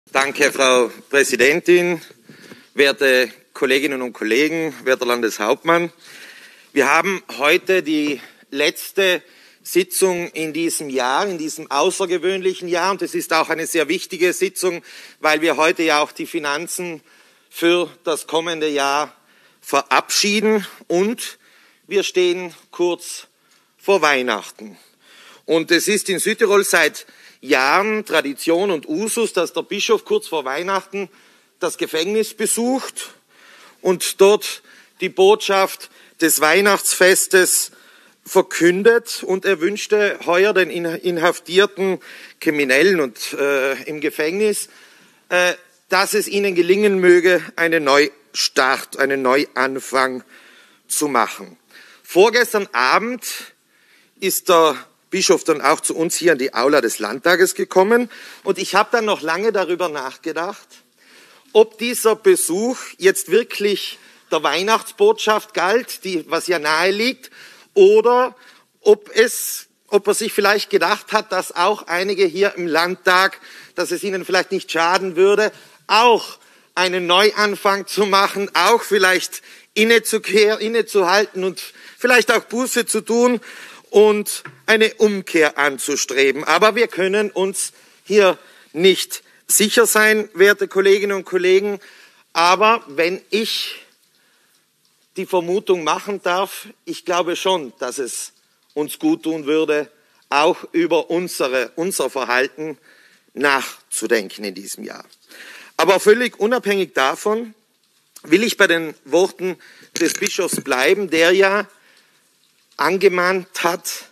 Danke, Frau Präsidentin, werte Kolleginnen und Kollegen, werter Landeshauptmann. Wir haben heute die letzte Sitzung in diesem Jahr, in diesem außergewöhnlichen Jahr. Und es ist auch eine sehr wichtige Sitzung, weil wir heute ja auch die Finanzen für das kommende Jahr verabschieden. Und wir stehen kurz vor Weihnachten. Und es ist in Südtirol seit Jahren Tradition und Usus, dass der Bischof kurz vor Weihnachten das Gefängnis besucht und dort die Botschaft des Weihnachtsfestes verkündet. Und er wünschte heuer den inhaftierten Kriminellen und im Gefängnis, dass es ihnen gelingen möge, einen Neustart, einen Neuanfang zu machen. Vorgestern Abend ist der Bischof dann auch zu uns hier in die Aula des Landtages gekommen. Und ich habe dann noch lange darüber nachgedacht, ob dieser Besuch jetzt wirklich der Weihnachtsbotschaft galt, was ja nahe liegt, oder ob er sich vielleicht gedacht hat, dass auch einige hier im Landtag, dass es ihnen vielleicht nicht schaden würde, auch einen Neuanfang zu machen, auch vielleicht innezuhalten und vielleicht auch Buße zu tun und eine Umkehr anzustreben. Aber wir können uns hier nicht sicher sein, werte Kolleginnen und Kollegen. Aber wenn ich die Vermutung machen darf, ich glaube schon, dass es uns gut tun würde, auch über unser Verhalten nachzudenken in diesem Jahr. Aber völlig unabhängig davon will ich bei den Worten des Bischofs bleiben, der ja angemahnt hat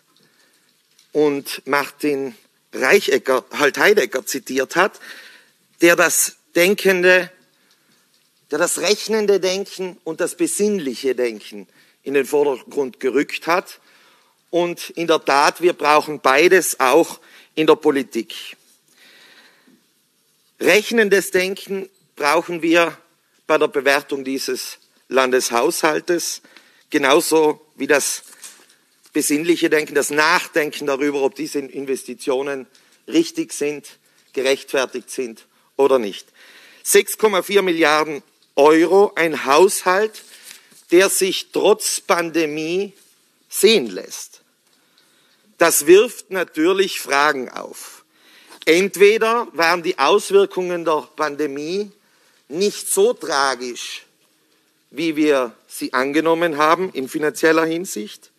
und Martin Heidegger zitiert hat, der das rechnende Denken und das besinnliche Denken in den Vordergrund gerückt hat. Und in der Tat, wir brauchen beides auch in der Politik. Rechnendes Denken brauchen wir bei der Bewertung dieses Landeshaushaltes, genauso wie das besinnliche Denken, das Nachdenken darüber, ob diese Investitionen richtig sind, gerechtfertigt sind oder nicht. 6,4 Milliarden Euro, ein Haushalt, der sich trotz Pandemie sehen lässt. Das wirft natürlich Fragen auf. Entweder waren die Auswirkungen der Pandemie nicht so tragisch, wie wir sie angenommen haben in finanzieller Hinsicht,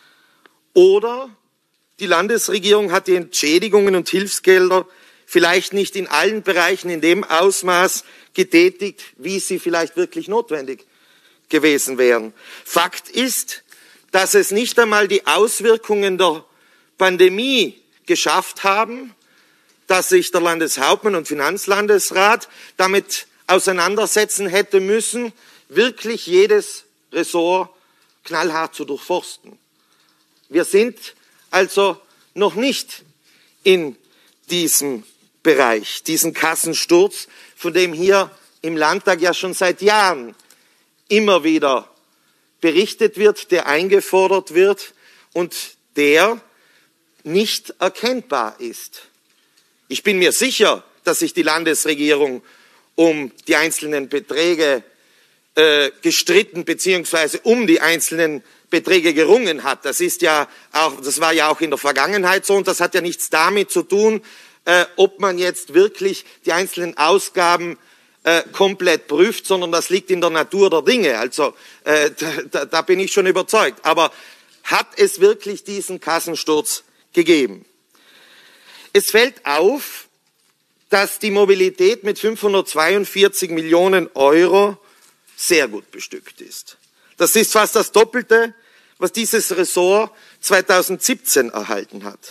oder die Landesregierung hat die Entschädigungen und Hilfsgelder vielleicht nicht in allen Bereichen in dem Ausmaß getätigt, wie sie vielleicht wirklich notwendig gewesen wären. Fakt ist, dass es nicht einmal die Auswirkungen der Pandemie geschafft haben, dass sich der Landeshauptmann und Finanzlandesrat damit auseinandersetzen hätte müssen, wirklich jedes Ressort knallhart zu durchforsten. Wir sind also noch nicht in diesem Bereich, diesen Kassensturz, von dem hier im Landtag ja schon seit Jahren immer wieder berichtet wird, der eingefordert wird und der nicht erkennbar ist. Ich bin mir sicher, dass sich die Landesregierung um die einzelnen Beträge gestritten bzw. um die einzelnen Beträge gerungen hat. Das war ja auch in der Vergangenheit so und das hat ja nichts damit zu tun, ob man jetzt wirklich die einzelnen Ausgaben komplett prüft, sondern das liegt in der Natur der Dinge. Also da bin ich schon überzeugt. Aber hat es wirklich diesen Kassensturz gegeben? Es fällt auf, dass die Mobilität mit 542 Millionen Euro sehr gut bestückt ist. Das ist fast das Doppelte, was dieses Ressort 2017 erhalten hat.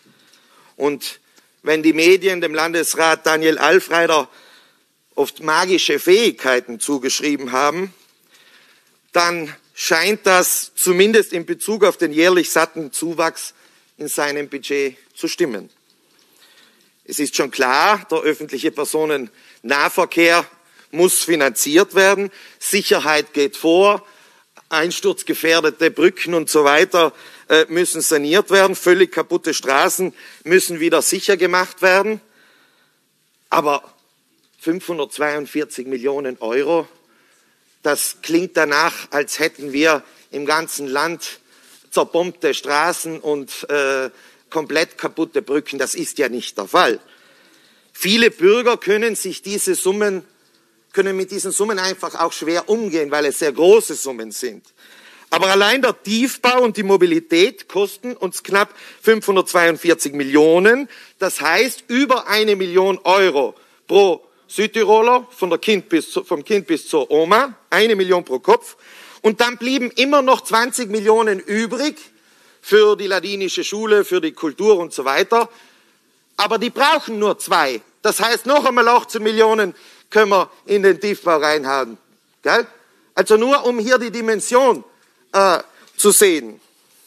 Und wenn die Medien dem Landesrat Daniel Alfreider oft magische Fähigkeiten zugeschrieben haben, dann scheint das zumindest in Bezug auf den jährlich satten Zuwachs in seinem Budget zu stimmen. Es ist schon klar, der öffentliche Personennahverkehr muss finanziert werden. Sicherheit geht vor. Einsturzgefährdete Brücken und so weiter müssen saniert werden. Völlig kaputte Straßen müssen wieder sicher gemacht werden. Aber 542 Millionen Euro. Das klingt danach, als hätten wir im ganzen Land zerbombte Straßen und komplett kaputte Brücken. Das ist ja nicht der Fall. Viele Bürger können mit diesen Summen einfach auch schwer umgehen, weil es sehr große Summen sind. Aber allein der Tiefbau und die Mobilität kosten uns knapp 542 Millionen. Das heißt, über 1 Million Euro pro Südtiroler, vom Kind bis zur Oma, 1 Million pro Kopf. Und dann blieben immer noch 20 Millionen übrig für die ladinische Schule, für die Kultur und so weiter. Aber die brauchen nur 2. Das heißt, noch einmal 18 Millionen können wir in den Tiefbau reinhauen. Gell? Also nur, um hier die Dimension zu sehen.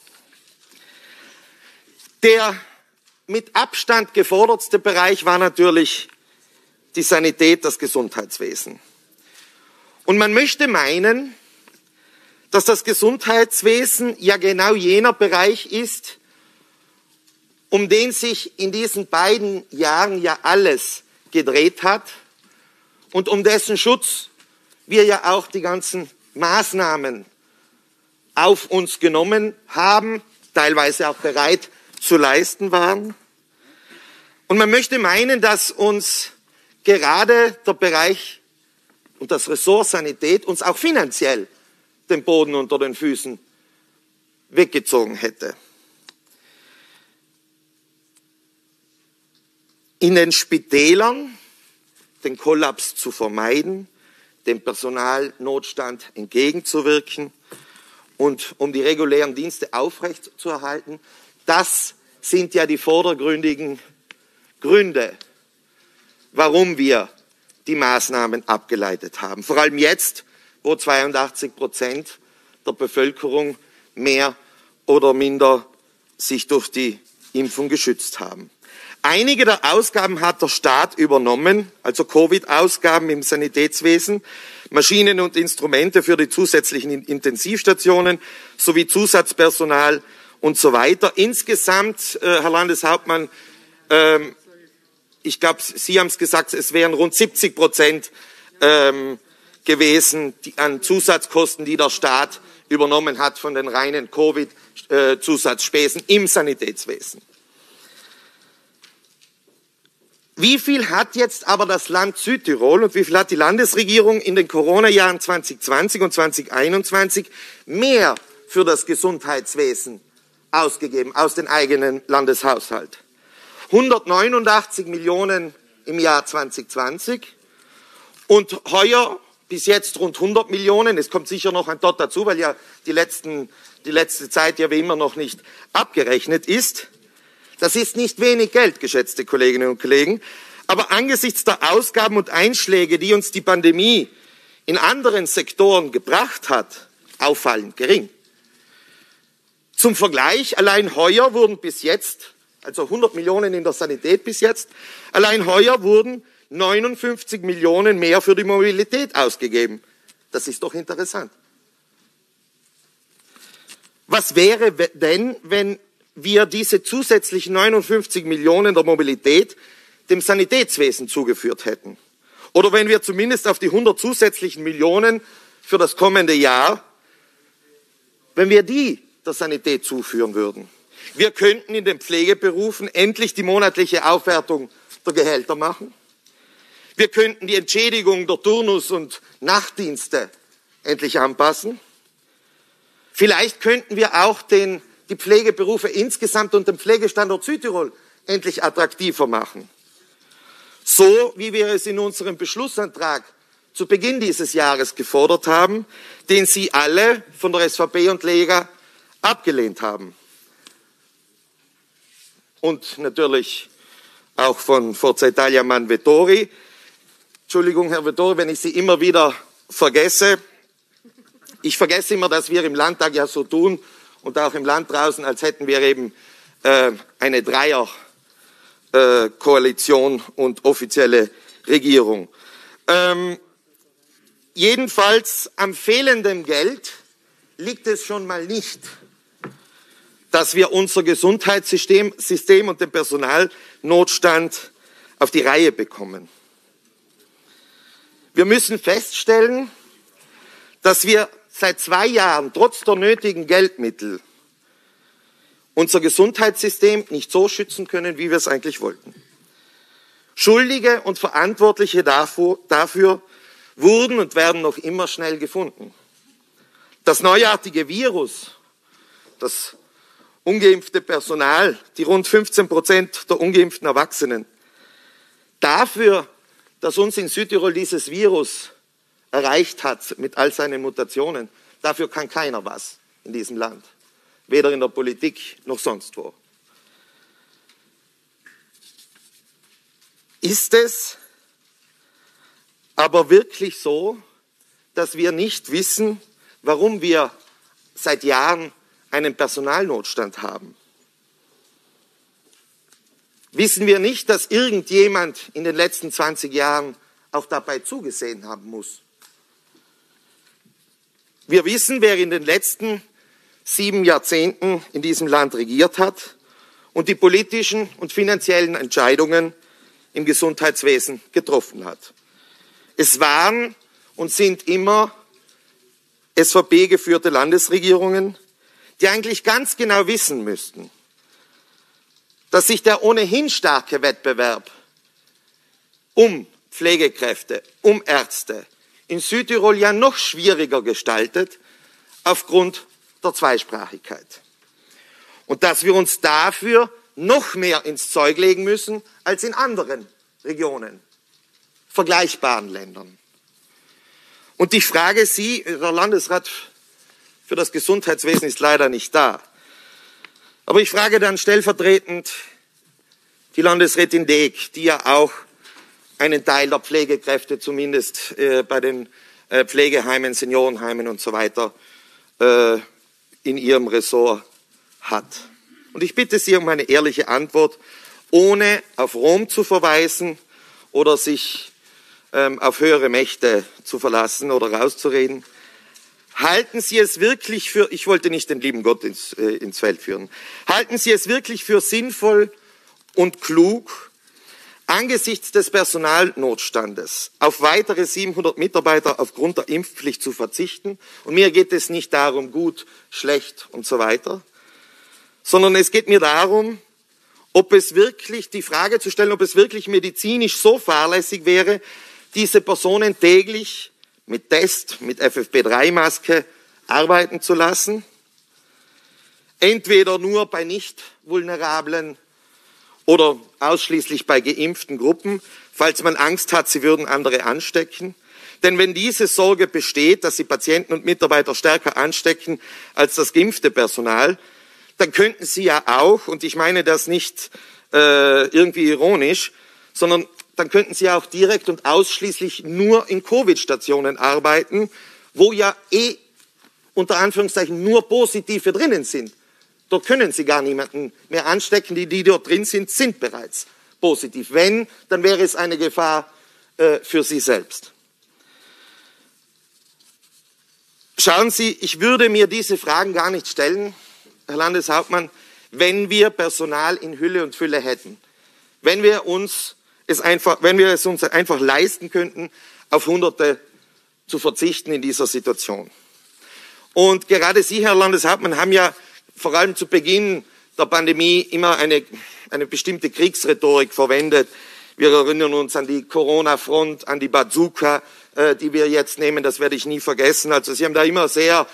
Der mit Abstand gefordertste Bereich war natürlich die Sanität, das Gesundheitswesen. Und man möchte meinen, dass das Gesundheitswesen ja genau jener Bereich ist, um den sich in diesen beiden Jahren ja alles gedreht hat und um dessen Schutz wir ja auch die ganzen Maßnahmen auf uns genommen haben, teilweise auch bereit zu leisten waren. Und man möchte meinen, dass uns gerade der Bereich und das Ressort Sanität uns auch finanziell den Boden unter den Füßen weggezogen hätte. In den Spitälern den Kollaps zu vermeiden, dem Personalnotstand entgegenzuwirken und um die regulären Dienste aufrechtzuerhalten, das sind ja die vordergründigen Gründe, warum wir die Maßnahmen abgeleitet haben. Vor allem jetzt, wo 82% der Bevölkerung mehr oder minder sich durch die Impfung geschützt haben. Einige der Ausgaben hat der Staat übernommen, also Covid-Ausgaben im Sanitätswesen, Maschinen und Instrumente für die zusätzlichen Intensivstationen sowie Zusatzpersonal und so weiter. Insgesamt, Herr Landeshauptmann, ich glaube, Sie haben es gesagt, es wären rund 70% gewesen an Zusatzkosten, die der Staat übernommen hat von den reinen Covid-Zusatzspesen im Sanitätswesen. Wie viel hat jetzt aber das Land Südtirol und wie viel hat die Landesregierung in den Corona-Jahren 2020 und 2021 mehr für das Gesundheitswesen ausgegeben aus dem eigenen Landeshaushalt? 189 Millionen im Jahr 2020 und heuer bis jetzt rund 100 Millionen. Es kommt sicher noch ein Dot dazu, weil ja die letzte Zeit ja wie immer noch nicht abgerechnet ist. Das ist nicht wenig Geld, geschätzte Kolleginnen und Kollegen. Aber angesichts der Ausgaben und Einschläge, die uns die Pandemie in anderen Sektoren gebracht hat, auffallend gering. Zum Vergleich, allein heuer wurden bis jetzt, also 100 Millionen in der Sanität bis jetzt, allein heuer wurden 59 Millionen mehr für die Mobilität ausgegeben. Das ist doch interessant. Was wäre denn, wenn wir diese zusätzlichen 59 Millionen der Mobilität dem Sanitätswesen zugeführt hätten? Oder wenn wir zumindest auf die 100 zusätzlichen Millionen für das kommende Jahr, wenn wir die der Sanität zuführen würden? Wir könnten in den Pflegeberufen endlich die monatliche Aufwertung der Gehälter machen. Wir könnten die Entschädigung der Turnus- und Nachtdienste endlich anpassen. Vielleicht könnten wir auch die Pflegeberufe insgesamt und den Pflegestandort Südtirol endlich attraktiver machen. So wie wir es in unserem Beschlussantrag zu Beginn dieses Jahres gefordert haben, den Sie alle von der SVP und Lega abgelehnt haben. Und natürlich auch von Forza Italia Mann Vettori. Entschuldigung, Herr Vettori, wenn ich Sie immer wieder vergesse. Ich vergesse immer, dass wir im Landtag ja so tun und auch im Land draußen, als hätten wir eben eine Dreierkoalition und offizielle Regierung. Jedenfalls am fehlenden Geld liegt es schon mal nicht, dass wir unser Gesundheitssystem und den Personalnotstand auf die Reihe bekommen. Wir müssen feststellen, dass wir seit 2 Jahren trotz der nötigen Geldmittel unser Gesundheitssystem nicht so schützen können, wie wir es eigentlich wollten. Schuldige und Verantwortliche dafür wurden und werden noch immer schnell gefunden. Das neuartige Virus, das ungeimpfte Personal, die rund 15% der ungeimpften Erwachsenen, dafür, dass uns in Südtirol dieses Virus erreicht hat mit all seinen Mutationen, dafür kann keiner was in diesem Land. Weder in der Politik noch sonst wo. Ist es aber wirklich so, dass wir nicht wissen, warum wir seit Jahren einen Personalnotstand haben? Wissen wir nicht, dass irgendjemand in den letzten 20 Jahren auch dabei zugesehen haben muss? Wir wissen, wer in den letzten 7 Jahrzehnten in diesem Land regiert hat und die politischen und finanziellen Entscheidungen im Gesundheitswesen getroffen hat. Es waren und sind immer SVP-geführte Landesregierungen, die eigentlich ganz genau wissen müssten, dass sich der ohnehin starke Wettbewerb um Pflegekräfte, um Ärzte in Südtirol ja noch schwieriger gestaltet aufgrund der Zweisprachigkeit. Und dass wir uns dafür noch mehr ins Zeug legen müssen als in anderen Regionen, vergleichbaren Ländern. Und ich frage Sie, der Landesrat für das Gesundheitswesen ist leider nicht da, aber ich frage dann stellvertretend die Landesrätin Deeg, die ja auch einen Teil der Pflegekräfte zumindest bei den Pflegeheimen, Seniorenheimen und so weiter in ihrem Ressort hat. Und ich bitte Sie um eine ehrliche Antwort, ohne auf Rom zu verweisen oder sich auf höhere Mächte zu verlassen oder rauszureden. Halten Sie es wirklich für, ich wollte nicht den lieben Gott ins Feld führen, halten Sie es wirklich für sinnvoll und klug, angesichts des Personalnotstandes auf weitere 700 Mitarbeiter aufgrund der Impfpflicht zu verzichten? Und mir geht es nicht darum, gut, schlecht und so weiter, sondern es geht mir darum, die Frage zu stellen, ob es wirklich medizinisch so fahrlässig wäre, diese Personen täglich mit Test, mit FFP3-Maske arbeiten zu lassen. Entweder nur bei nicht vulnerablen oder ausschließlich bei geimpften Gruppen, falls man Angst hat, sie würden andere anstecken. Denn wenn diese Sorge besteht, dass sie Patienten und Mitarbeiter stärker anstecken als das geimpfte Personal, dann könnten sie ja auch, und ich meine das nicht irgendwie ironisch, sondern dann könnten sie auch direkt und ausschließlich nur in Covid-Stationen arbeiten, wo ja unter Anführungszeichen nur Positive drinnen sind. Dort können sie gar niemanden mehr anstecken. Die dort drin sind, sind bereits positiv. Wenn, dann wäre es eine Gefahr für sie selbst. Schauen Sie, ich würde mir diese Fragen gar nicht stellen, Herr Landeshauptmann, wenn wir Personal in Hülle und Fülle hätten. Wenn wir es uns einfach leisten könnten, auf Hunderte zu verzichten in dieser Situation. Und gerade Sie, Herr Landeshauptmann, haben ja vor allem zu Beginn der Pandemie immer eine bestimmte Kriegsrhetorik verwendet. Wir erinnern uns an die Corona-Front, an die Bazooka, die wir jetzt nehmen, das werde ich nie vergessen. Also Sie haben da immer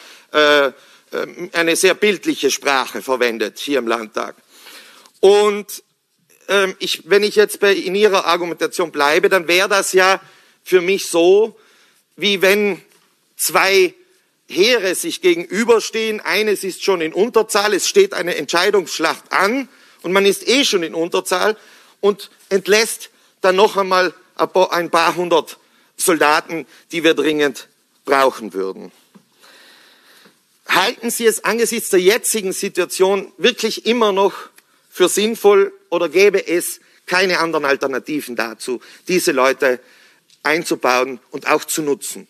eine sehr bildliche Sprache verwendet hier im Landtag. Und wenn ich jetzt in Ihrer Argumentation bleibe, dann wäre das ja für mich so, wie wenn 2 Heere sich gegenüberstehen. Eines ist schon in Unterzahl, es steht eine Entscheidungsschlacht an und man ist schon in Unterzahl und entlässt dann noch einmal ein paar hundert Soldaten, die wir dringend brauchen würden. Halten Sie es angesichts der jetzigen Situation wirklich immer noch für sinnvoll oder gäbe es keine anderen Alternativen dazu, diese Leute einzubauen und auch zu nutzen?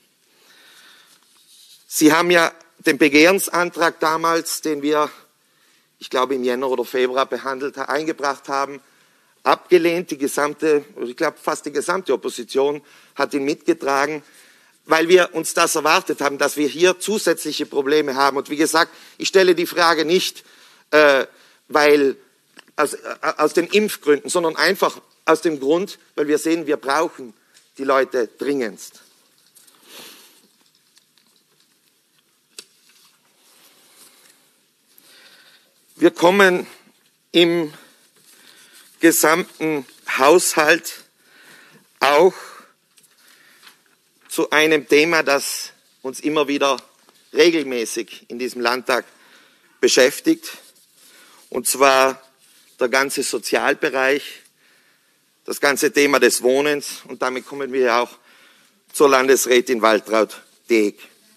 Sie haben ja den Begehrensantrag damals, den wir, ich glaube im Jänner oder Februar eingebracht haben, abgelehnt. Die gesamte, ich glaube fast die gesamte Opposition hat ihn mitgetragen, weil wir uns das erwartet haben, dass wir hier zusätzliche Probleme haben. Und wie gesagt, ich stelle die Frage nicht aus den Impfgründen, sondern einfach aus dem Grund, weil wir sehen, wir brauchen die Leute dringendst. Wir kommen im gesamten Haushalt auch zu einem Thema, das uns immer wieder regelmäßig in diesem Landtag beschäftigt, und zwar der ganze Sozialbereich, das ganze Thema des Wohnens, und damit kommen wir auch zur Landesrätin Waltraud-Deeg.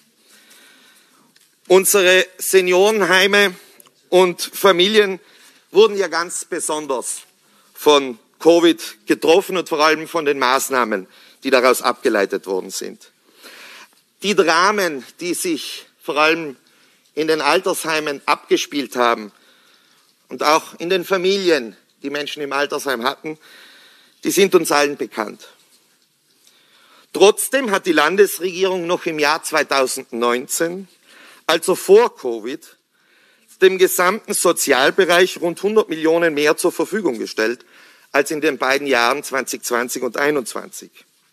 Unsere Seniorenheime und Familien wurden ja ganz besonders von Covid getroffen und vor allem von den Maßnahmen, die daraus abgeleitet worden sind. Die Dramen, die sich vor allem in den Altersheimen abgespielt haben und auch in den Familien, die Menschen im Altersheim hatten, die sind uns allen bekannt. Trotzdem hat die Landesregierung noch im Jahr 2019, also vor Covid, dem gesamten Sozialbereich rund 100 Millionen mehr zur Verfügung gestellt als in den beiden Jahren 2020 und 2021.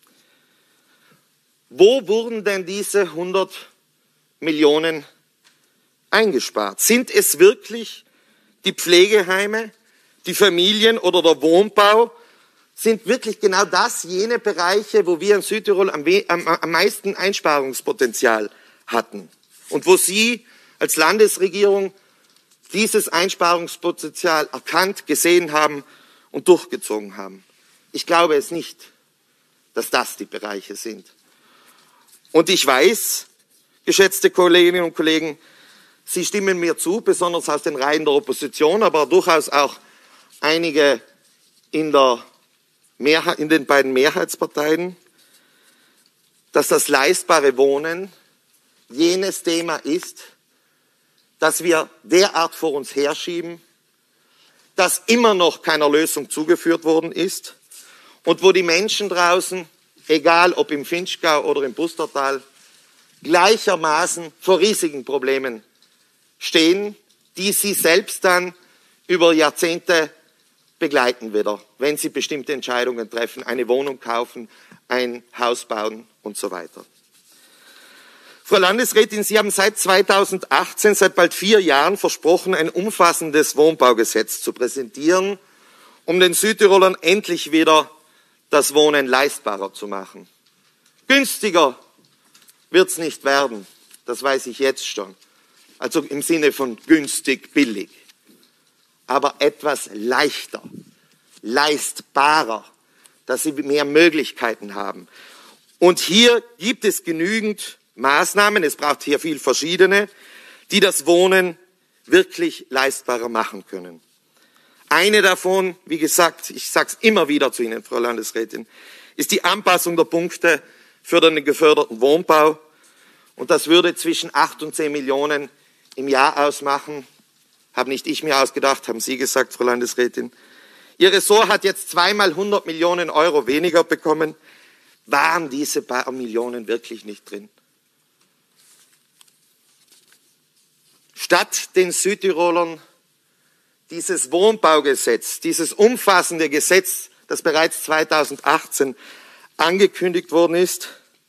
Wo wurden denn diese 100 Millionen eingespart? Sind es wirklich die Pflegeheime, die Familien oder der Wohnbau? Sind wirklich genau das jene Bereiche, wo wir in Südtirol am meisten Einsparungspotenzial hatten und wo Sie als Landesregierung dieses Einsparungspotenzial erkannt, gesehen haben und durchgezogen haben? Ich glaube es nicht, dass das die Bereiche sind. Und ich weiß, geschätzte Kolleginnen und Kollegen, Sie stimmen mir zu, besonders aus den Reihen der Opposition, aber durchaus auch einige in den beiden Mehrheitsparteien, dass das leistbare Wohnen jenes Thema ist, das wir derart vor uns herschieben, das immer noch keiner Lösung zugeführt worden ist und wo die Menschen draußen, egal ob im Vinschgau oder im Pustertal, gleichermaßen vor riesigen Problemen stehen, die sie selbst dann über Jahrzehnte begleiten wieder, wenn sie bestimmte Entscheidungen treffen, eine Wohnung kaufen, ein Haus bauen und so weiter. Frau Landesrätin, Sie haben seit 2018, seit bald 4 Jahren versprochen, ein umfassendes Wohnbaugesetz zu präsentieren, um den Südtirolern endlich wieder das Wohnen leistbarer zu machen. Günstiger wird es nicht werden, das weiß ich jetzt schon. Also im Sinne von günstig, billig. Aber etwas leichter, leistbarer, dass sie mehr Möglichkeiten haben. Und hier gibt es genügend Maßnahmen, es braucht hier viel verschiedene, die das Wohnen wirklich leistbarer machen können. Eine davon, wie gesagt, ich sage es immer wieder zu Ihnen, Frau Landesrätin, ist die Anpassung der Punkte für den geförderten Wohnbau. Und das würde zwischen 8 und 10 Millionen im Jahr ausmachen. Habe nicht ich mir ausgedacht, haben Sie gesagt, Frau Landesrätin. Ihr Ressort hat jetzt zweimal 100 Millionen Euro weniger bekommen. Waren diese paar Millionen wirklich nicht drin? Statt den Südtirolern dieses Wohnbaugesetz, dieses umfassende Gesetz, das bereits 2018 angekündigt worden ist,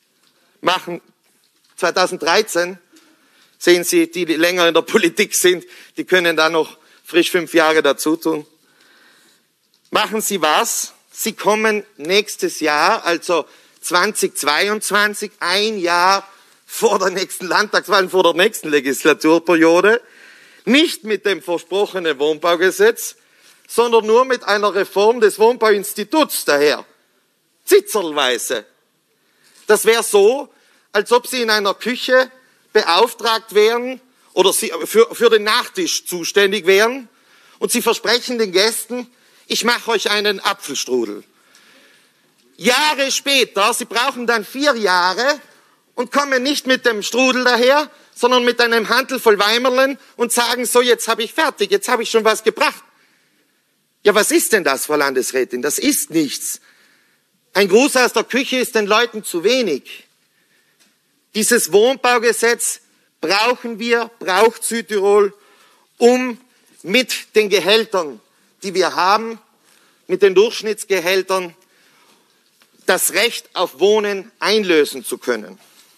2013, sehen Sie, die länger in der Politik sind, die können da noch frisch 5 Jahre dazu tun. Machen Sie was? Sie kommen nächstes Jahr, also 2022, ein Jahr vor der nächsten Landtagswahl, vor der nächsten Legislaturperiode, nicht mit dem versprochenen Wohnbaugesetz, sondern nur mit einer Reform des Wohnbauinstituts daher. Zitzerlweise. Das wäre so, als ob Sie in einer Küche beauftragt wären oder Sie für den Nachtisch zuständig wären und Sie versprechen den Gästen, ich mache euch einen Apfelstrudel. Jahre später, Sie brauchen dann 4 Jahre und kommen nicht mit dem Strudel daher, sondern mit einem Handel voll Weimerlen und sagen so, jetzt habe ich fertig, jetzt habe ich schon was gebracht. Ja, was ist denn das, Frau Landesrätin? Das ist nichts. Ein Gruß aus der Küche ist den Leuten zu wenig. Dieses Wohnbaugesetz braucht Südtirol, um mit den Gehältern, die wir haben, mit den Durchschnittsgehältern, das Recht auf Wohnen einlösen zu können.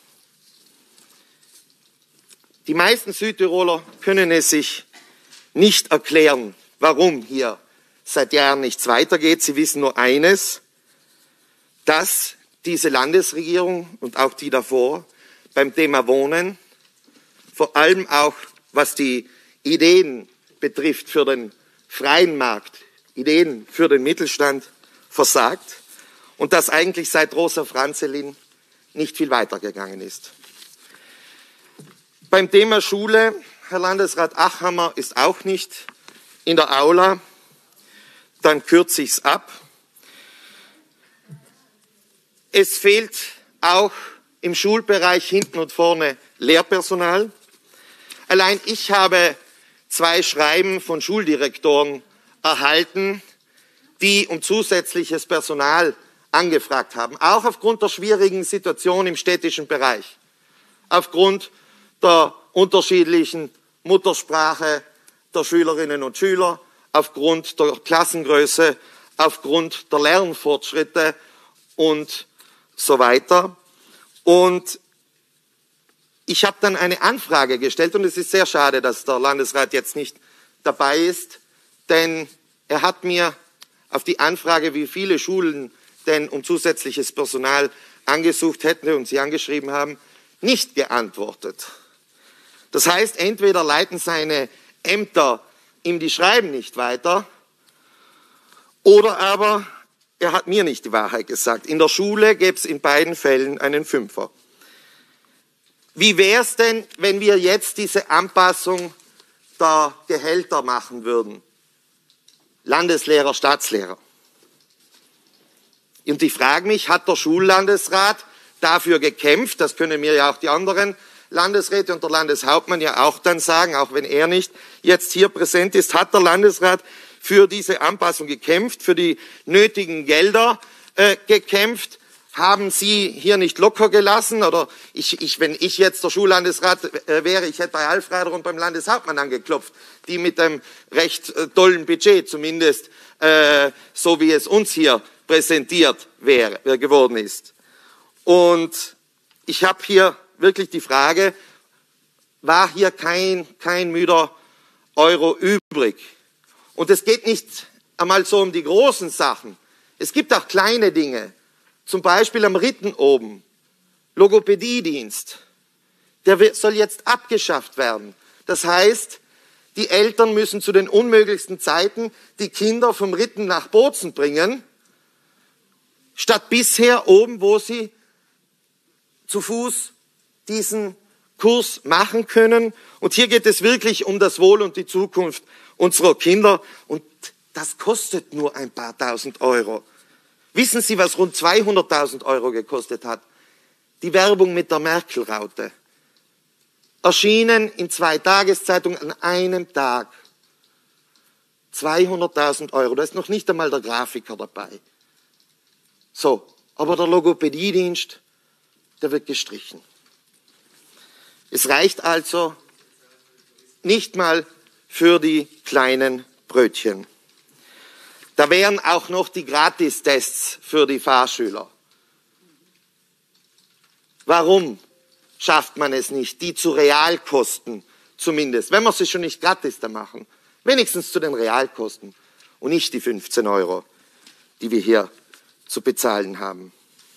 Die meisten Südtiroler können es sich nicht erklären, warum hier seit Jahren nichts weitergeht. Sie wissen nur eines, dass diese Landesregierung und auch die davor beim Thema Wohnen, vor allem auch was die Ideen betrifft für den freien Markt, Ideen für den Mittelstand, versagt und dass eigentlich seit Rosa Franzelin nicht viel weitergegangen ist. Beim Thema Schule, Herr Landesrat Achammer ist auch nicht in der Aula, dann kürze ich es ab. Es fehlt auch im Schulbereich hinten und vorne Lehrpersonal. Allein ich habe 2 Schreiben von Schuldirektoren erhalten, die um zusätzliches Personal angefragt haben, auch aufgrund der schwierigen Situation im städtischen Bereich, aufgrund der unterschiedlichen Muttersprache der Schülerinnen und Schüler, aufgrund der Klassengröße, aufgrund der Lernfortschritte und so weiter. Und ich habe dann eine Anfrage gestellt und es ist sehr schade, dass der Landesrat jetzt nicht dabei ist, denn er hat mir auf die Anfrage, wie viele Schulen denn um zusätzliches Personal angesucht hätten und sie angeschrieben haben, nicht geantwortet. Das heißt, entweder leiten seine Ämter ihm die Schreiben nicht weiter oder aber er hat mir nicht die Wahrheit gesagt. In der Schule gäbe es in beiden Fällen einen Fünfer. Wie wäre es denn, wenn wir jetzt diese Anpassung der Gehälter machen würden? Landeslehrer, Staatslehrer. Und ich frage mich, hat der Schullandesrat dafür gekämpft? Das können mir ja auch die anderen Landesräte und der Landeshauptmann ja auch dann sagen, auch wenn er nicht jetzt hier präsent ist, hat der Landesrat für diese Anpassung gekämpft, für die nötigen Gelder gekämpft. Haben Sie hier nicht locker gelassen? Oder wenn ich jetzt der Schullandesrat wäre, ich hätte bei Alfreiter und beim Landeshauptmann angeklopft, die mit einem recht tollen Budget, zumindest so wie es uns hier präsentiert geworden ist. Und ich habe hier wirklich die Frage, war hier kein müder Euro übrig? Und es geht nicht einmal so um die großen Sachen. Es gibt auch kleine Dinge. Zum Beispiel am Ritten oben, Logopädiedienst, der soll jetzt abgeschafft werden. Das heißt, die Eltern müssen zu den unmöglichsten Zeiten die Kinder vom Ritten nach Bozen bringen, statt bisher oben, wo sie zu Fuß diesen Kurs machen können. Und hier geht es wirklich um das Wohl und die Zukunft unserer Kinder. Und das kostet nur ein paar tausend Euro. Wissen Sie, was rund 200.000 Euro gekostet hat? Die Werbung mit der Merkel-Raute. Erschienen in 2 Tageszeitungen an einem Tag. 200.000 Euro. Da ist noch nicht einmal der Grafiker dabei. So, aber der Logopädiedienst, der wird gestrichen. Es reicht also nicht mal für die kleinen Brötchen. Da wären auch noch die Gratistests für die Fahrschüler. Warum schafft man es nicht, die zu Realkosten zumindest, wenn wir sie schon nicht gratis da machen, wenigstens zu den Realkosten und nicht die 15 Euro, die wir hier zu bezahlen haben.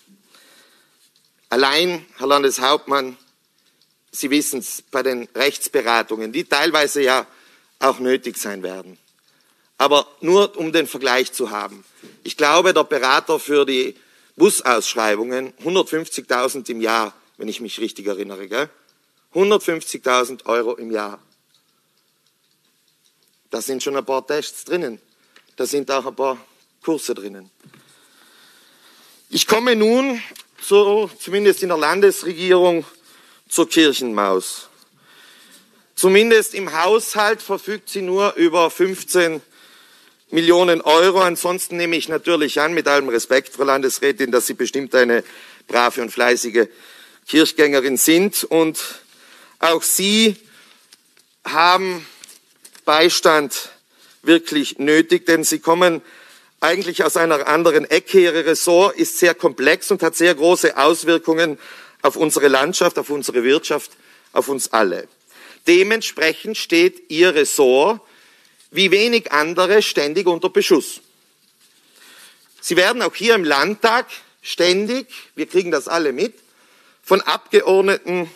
Allein, Herr Landeshauptmann, Sie wissen es, bei den Rechtsberatungen, die teilweise ja auch nötig sein werden. Aber nur um den Vergleich zu haben. Ich glaube, der Berater für die Busausschreibungen, 150.000 im Jahr, wenn ich mich richtig erinnere, gell? 150.000 Euro im Jahr. Da sind schon ein paar Tests drinnen. Da sind auch ein paar Kurse drinnen. Ich komme nun, zumindest in der Landesregierung, zur Kirchenmaus. Zumindest im Haushalt verfügt sie nur über 15 Millionen Euro. Ansonsten nehme ich natürlich an, mit allem Respekt, Frau Landesrätin, dass Sie bestimmt eine brave und fleißige Kirchgängerin sind. Und auch Sie haben Beistand wirklich nötig, denn Sie kommen eigentlich aus einer anderen Ecke. Ihr Ressort ist sehr komplex und hat sehr große Auswirkungen auf unsere Landschaft, auf unsere Wirtschaft, auf uns alle. Dementsprechend steht Ihr Ressort wie wenig andere ständig unter Beschuss. Sie werden auch hier im Landtag ständig, wir kriegen das alle mit, von Abgeordneten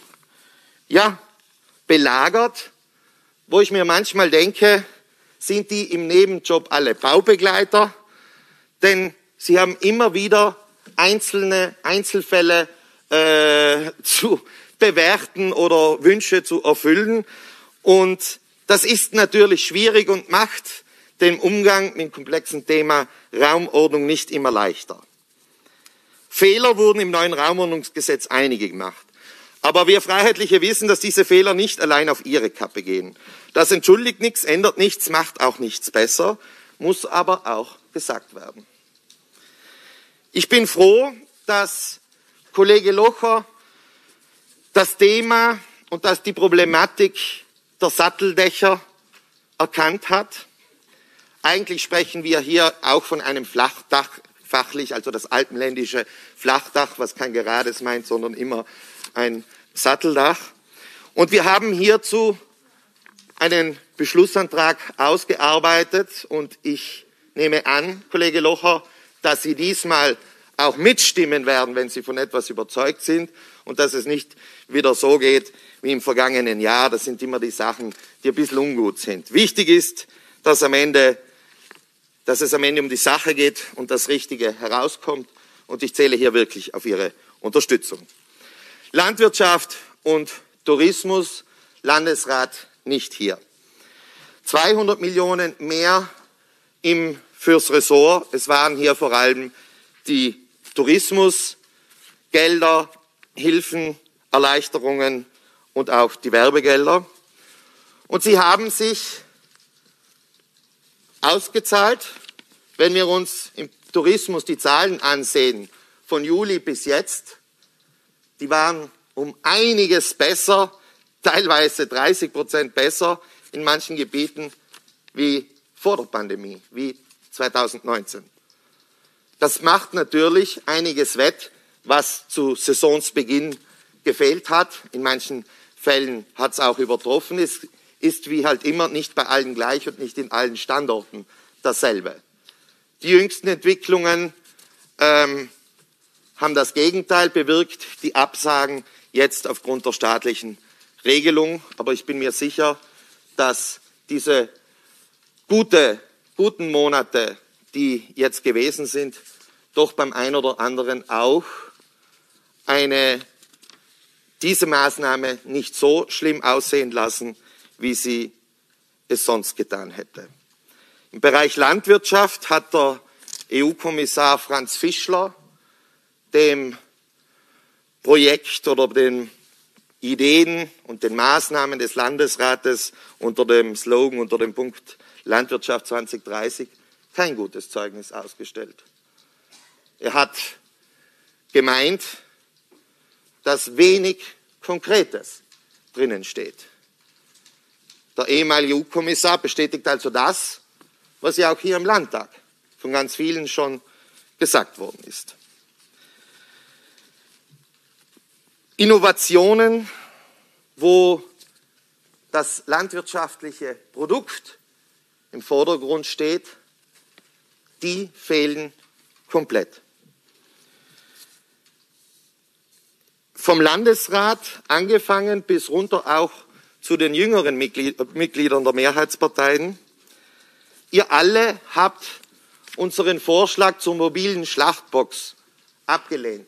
belagert, wo ich mir manchmal denke, sind die im Nebenjob alle Baubegleiter? Denn sie haben immer wieder Einzelfälle zu bewerten oder Wünsche zu erfüllen. Und das ist natürlich schwierig und macht den Umgang mit dem komplexen Thema Raumordnung nicht immer leichter. Fehler wurden im neuen Raumordnungsgesetz einige gemacht. Aber wir Freiheitliche wissen, dass diese Fehler nicht allein auf ihre Kappe gehen. Das entschuldigt nichts, ändert nichts, macht auch nichts besser, muss aber auch gesagt werden. Ich bin froh, dass Kollege Locher das Thema und dass die Problematik der Satteldächer erkannt hat. Eigentlich sprechen wir hier auch von einem Flachdach, fachlich, also das alpenländische Flachdach, was kein gerades meint, sondern immer ein Satteldach. Und wir haben hierzu einen Beschlussantrag ausgearbeitet und ich nehme an, Kollege Locher, dass Sie diesmal auch mitstimmen werden, wenn Sie von etwas überzeugt sind und dass es nicht wieder so geht wie im vergangenen Jahr. Das sind immer die Sachen, die ein bisschen ungut sind. Wichtig ist, dass es am Ende um die Sache geht und das Richtige herauskommt. Und ich zähle hier wirklich auf Ihre Unterstützung. Landwirtschaft und Tourismus, Landesrat nicht hier. 200 Millionen mehr fürs Ressort. Es waren hier vor allem die Tourismusgelder, Hilfen, Erleichterungen und auch die Werbegelder. Und sie haben sich ausgezahlt. Wenn wir uns im Tourismus die Zahlen ansehen, von Juli bis jetzt, die waren um einiges besser, teilweise 30% besser in manchen Gebieten wie vor der Pandemie, wie 2019. Das macht natürlich einiges wett, was zu Saisonsbeginn gefehlt hat. In manchen Fällen hat es auch übertroffen. Es ist wie halt immer nicht bei allen gleich und nicht in allen Standorten dasselbe. Die jüngsten Entwicklungen haben das Gegenteil bewirkt, die Absagen jetzt aufgrund der staatlichen Regelung. Aber ich bin mir sicher, dass diese guten Monate, die jetzt gewesen sind, doch beim einen oder anderen auch diese Maßnahme nicht so schlimm aussehen lassen, wie sie es sonst getan hätte. Im Bereich Landwirtschaft hat der EU-Kommissar Franz Fischler dem Projekt oder den Ideen und den Maßnahmen des Landesrates unter dem Slogan, unter dem Punkt Landwirtschaft 2030 kein gutes Zeugnis ausgestellt. Er hat gemeint, dass wenig Konkretes drinnen steht. Der ehemalige EU-Kommissar bestätigt also das, was ja auch hier im Landtag von ganz vielen schon gesagt worden ist. Innovationen, wo das landwirtschaftliche Produkt im Vordergrund steht, die fehlen komplett. Vom Landesrat angefangen bis runter auch zu den jüngeren Mitgliedern der Mehrheitsparteien. Ihr alle habt unseren Vorschlag zur mobilen Schlachtbox abgelehnt,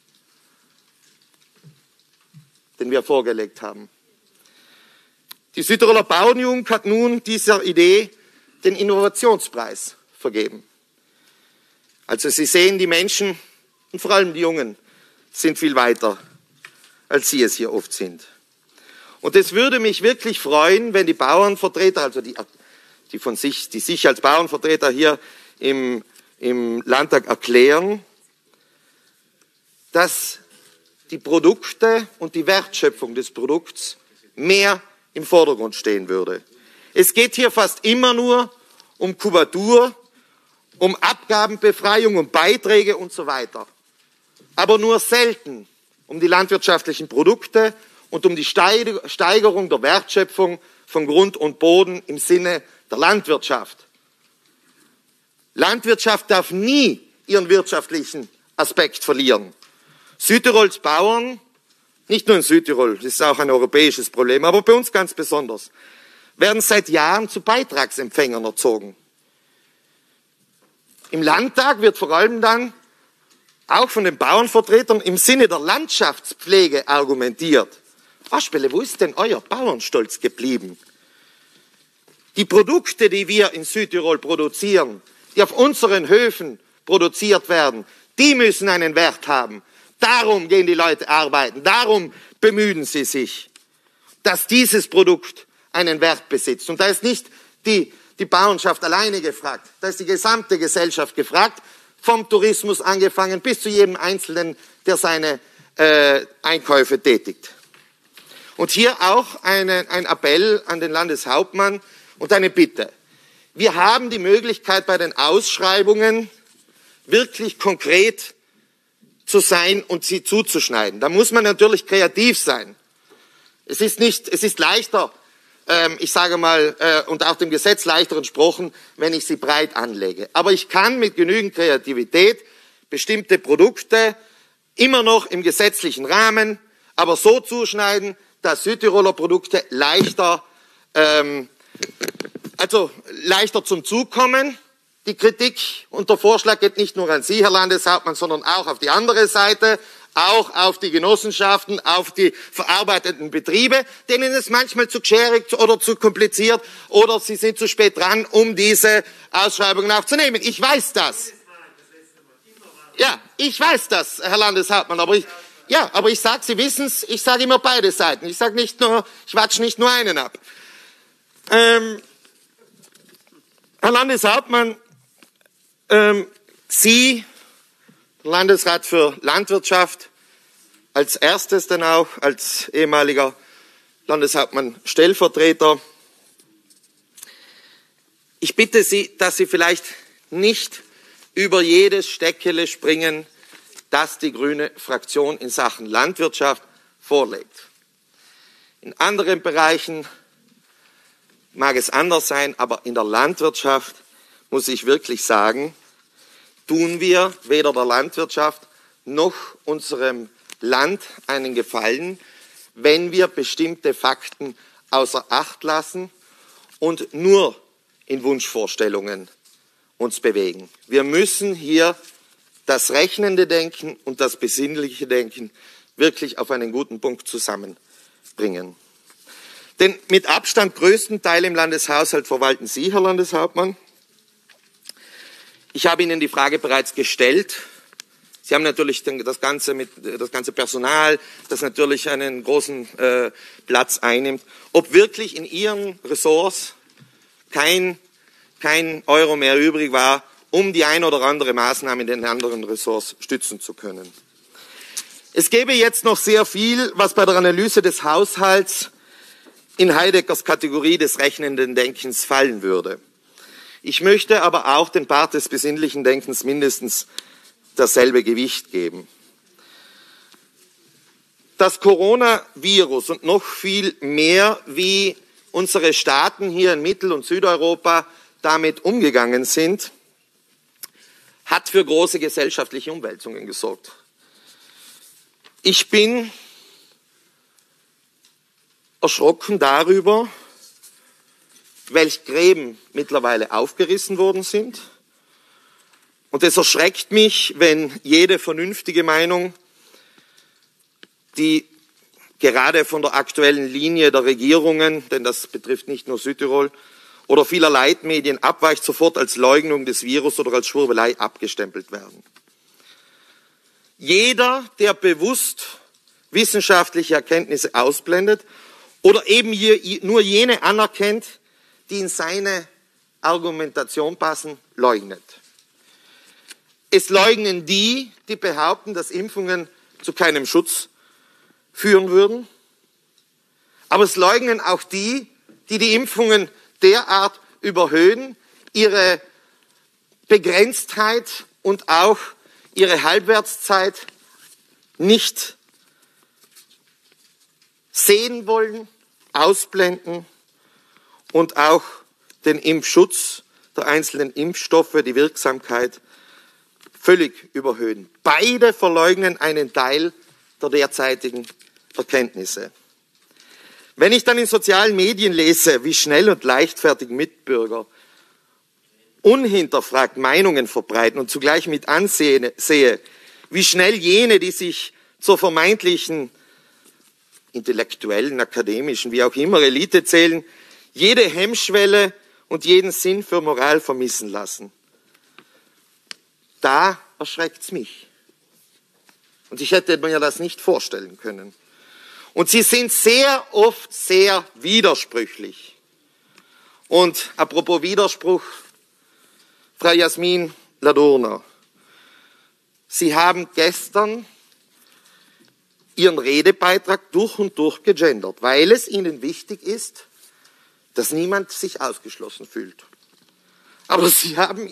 den wir vorgelegt haben. Die Südtiroler Bauernjugend hat nun dieser Idee den Innovationspreis vergeben. Also Sie sehen, die Menschen und vor allem die Jungen sind viel weiter, als Sie es hier oft sind. Und es würde mich wirklich freuen, wenn die Bauernvertreter, also die die sich als Bauernvertreter hier im Landtag erklären, dass die Produkte und die Wertschöpfung des Produkts mehr im Vordergrund stehen würde. Es geht hier fast immer nur um Kubatur, um Abgabenbefreiung, um Beiträge und so weiter. Aber nur selten um die landwirtschaftlichen Produkte und um die Steigerung der Wertschöpfung von Grund und Boden im Sinne der Landwirtschaft. Landwirtschaft darf nie ihren wirtschaftlichen Aspekt verlieren. Südtirols Bauern, nicht nur in Südtirol, das ist auch ein europäisches Problem, aber bei uns ganz besonders, werden seit Jahren zu Beitragsempfängern erzogen. Im Landtag wird vor allem dann auch von den Bauernvertretern im Sinne der Landschaftspflege argumentiert. Waschbälle, wo ist denn euer Bauernstolz geblieben? Die Produkte, die wir in Südtirol produzieren, die auf unseren Höfen produziert werden, die müssen einen Wert haben. Darum gehen die Leute arbeiten, darum bemühen sie sich, dass dieses Produkt einen Wert besitzt. Und da ist nicht die Bauernschaft alleine gefragt, da ist die gesamte Gesellschaft gefragt, vom Tourismus angefangen bis zu jedem Einzelnen, der seine Einkäufe tätigt. Und hier auch ein Appell an den Landeshauptmann und eine Bitte. Wir haben die Möglichkeit, bei den Ausschreibungen wirklich konkret zu sein und sie zuzuschneiden. Da muss man natürlich kreativ sein. Es ist leichter, ich sage mal, und auch dem Gesetz leichter entsprochen, wenn ich sie breit anlege. Aber ich kann mit genügend Kreativität bestimmte Produkte immer noch im gesetzlichen Rahmen, aber so zuschneiden, dass Südtiroler Produkte leichter zum Zug kommen. Die Kritik und der Vorschlag geht nicht nur an Sie, Herr Landeshauptmann, sondern auch auf die andere Seite, auch auf die Genossenschaften, auf die verarbeitenden Betriebe, denen es manchmal zu schwierig oder zu kompliziert oder sie sind zu spät dran, um diese Ausschreibungen aufzunehmen. Ich weiß das. Ja, ich weiß das, Herr Landeshauptmann, aber ich sage, Sie wissen es, ich sage immer beide Seiten. Ich watsche nicht nur einen ab. Herr Landeshauptmann, Sie, Landesrat für Landwirtschaft, als erstes dann auch als ehemaliger Landeshauptmann Stellvertreter. Ich bitte Sie, dass Sie vielleicht nicht über jedes Steckele springen, das die grüne Fraktion in Sachen Landwirtschaft vorlegt. In anderen Bereichen mag es anders sein, aber in der Landwirtschaft muss ich wirklich sagen, tun wir weder der Landwirtschaft noch unserem Land einen Gefallen, wenn wir bestimmte Fakten außer Acht lassen und nur in Wunschvorstellungen uns bewegen. Wir müssen hier das rechnende Denken und das besinnliche Denken wirklich auf einen guten Punkt zusammenbringen. Den mit Abstand größten Teil im Landeshaushalt verwalten Sie, Herr Landeshauptmann. Ich habe Ihnen die Frage bereits gestellt. Sie haben natürlich das ganze Personal, das natürlich einen großen Platz einnimmt, ob wirklich in Ihren Ressorts kein Euro mehr übrig war, um die ein oder andere Maßnahme in den anderen Ressorts stützen zu können. Es gäbe jetzt noch sehr viel, was bei der Analyse des Haushalts in Heideggers Kategorie des rechnenden Denkens fallen würde. Ich möchte aber auch den Part des besinnlichen Denkens mindestens dasselbe Gewicht geben. Das Coronavirus und noch viel mehr, wie unsere Staaten hier in Mittel- und Südeuropa damit umgegangen sind, hat für große gesellschaftliche Umwälzungen gesorgt. Ich bin erschrocken darüber, welche Gräben mittlerweile aufgerissen worden sind. Und es erschreckt mich, wenn jede vernünftige Meinung, die gerade von der aktuellen Linie der Regierungen, denn das betrifft nicht nur Südtirol, oder vieler Leitmedien abweicht, sofort als Leugnung des Virus oder als Schwurbelei abgestempelt werden. Jeder, der bewusst wissenschaftliche Erkenntnisse ausblendet oder eben nur jene anerkennt, die in seine Argumentation passen, leugnet. Es leugnen die, die behaupten, dass Impfungen zu keinem Schutz führen würden. Aber es leugnen auch die, die die Impfungen derart überhöhen, ihre Begrenztheit und auch ihre Halbwertszeit nicht sehen wollen, ausblenden und auch den Impfschutz der einzelnen Impfstoffe, die Wirksamkeit völlig überhöhen. Beide verleugnen einen Teil der derzeitigen Erkenntnisse. Wenn ich dann in sozialen Medien lese, wie schnell und leichtfertig Mitbürger unhinterfragt Meinungen verbreiten und zugleich mit ansehe, wie schnell jene, die sich zur vermeintlichen intellektuellen, akademischen, wie auch immer, Elite zählen, jede Hemmschwelle und jeden Sinn für Moral vermissen lassen. Da erschreckt's mich. Und ich hätte mir das nicht vorstellen können. Und sie sind sehr oft sehr widersprüchlich. Und apropos Widerspruch, Frau Jasmin Ladurner, Sie haben gestern Ihren Redebeitrag durch und durch gegendert, weil es Ihnen wichtig ist, dass niemand sich ausgeschlossen fühlt. Aber Sie haben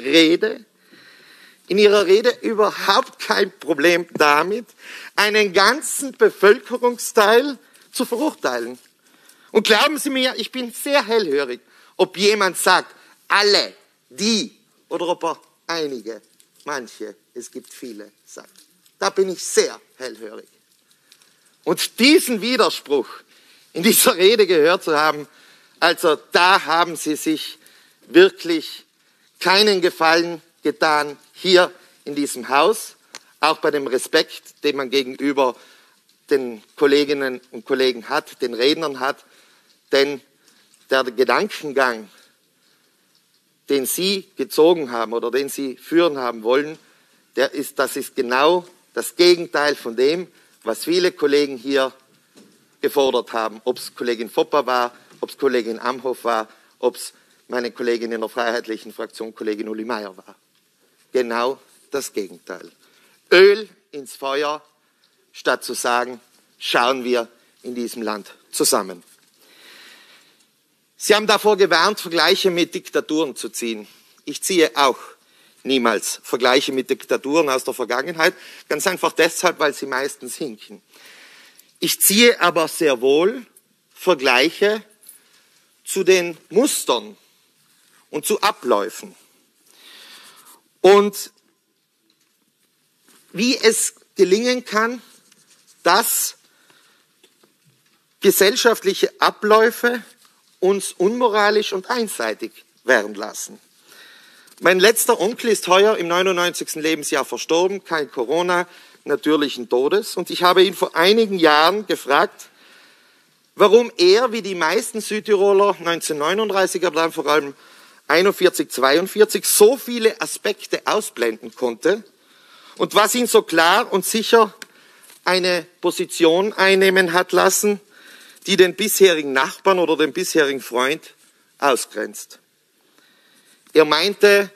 in Ihrer Rede überhaupt kein Problem damit, einen ganzen Bevölkerungsteil zu verurteilen. Und glauben Sie mir, ich bin sehr hellhörig, ob jemand sagt, alle, die, oder ob er einige, manche, es gibt viele, sagt. Da bin ich sehr hellhörig. Und diesen Widerspruch in dieser Rede gehört zu haben, also da haben Sie sich wirklich keinen Gefallen getan hier in diesem Haus, auch bei dem Respekt, den man gegenüber den Kolleginnen und Kollegen hat, den Rednern hat, denn der Gedankengang, den Sie gezogen haben oder den Sie führen haben wollen, das ist genau das Gegenteil von dem, was viele Kollegen hier gefordert haben. Ob es Kollegin Fopper war, ob es Kollegin Amhoff war, ob es meine Kollegin in der Freiheitlichen Fraktion, Kollegin Uli Meier war. Genau das Gegenteil. Öl ins Feuer, statt zu sagen, schauen wir in diesem Land zusammen. Sie haben davor gewarnt, Vergleiche mit Diktaturen zu ziehen. Ich ziehe auch niemals Vergleiche mit Diktaturen aus der Vergangenheit, ganz einfach deshalb, weil sie meistens hinken. Ich ziehe aber sehr wohl Vergleiche zu den Mustern und zu Abläufen. Und wie es gelingen kann, dass gesellschaftliche Abläufe uns unmoralisch und einseitig werden lassen. Mein letzter Onkel ist heuer im 99. Lebensjahr verstorben, kein Corona, natürlichen Todes. Und ich habe ihn vor einigen Jahren gefragt, warum er, wie die meisten Südtiroler 1939, aber dann vor allem 41, 42, so viele Aspekte ausblenden konnte und was ihn so klar und sicher eine Position einnehmen hat lassen, die den bisherigen Nachbarn oder den bisherigen Freund ausgrenzt. Er meinte,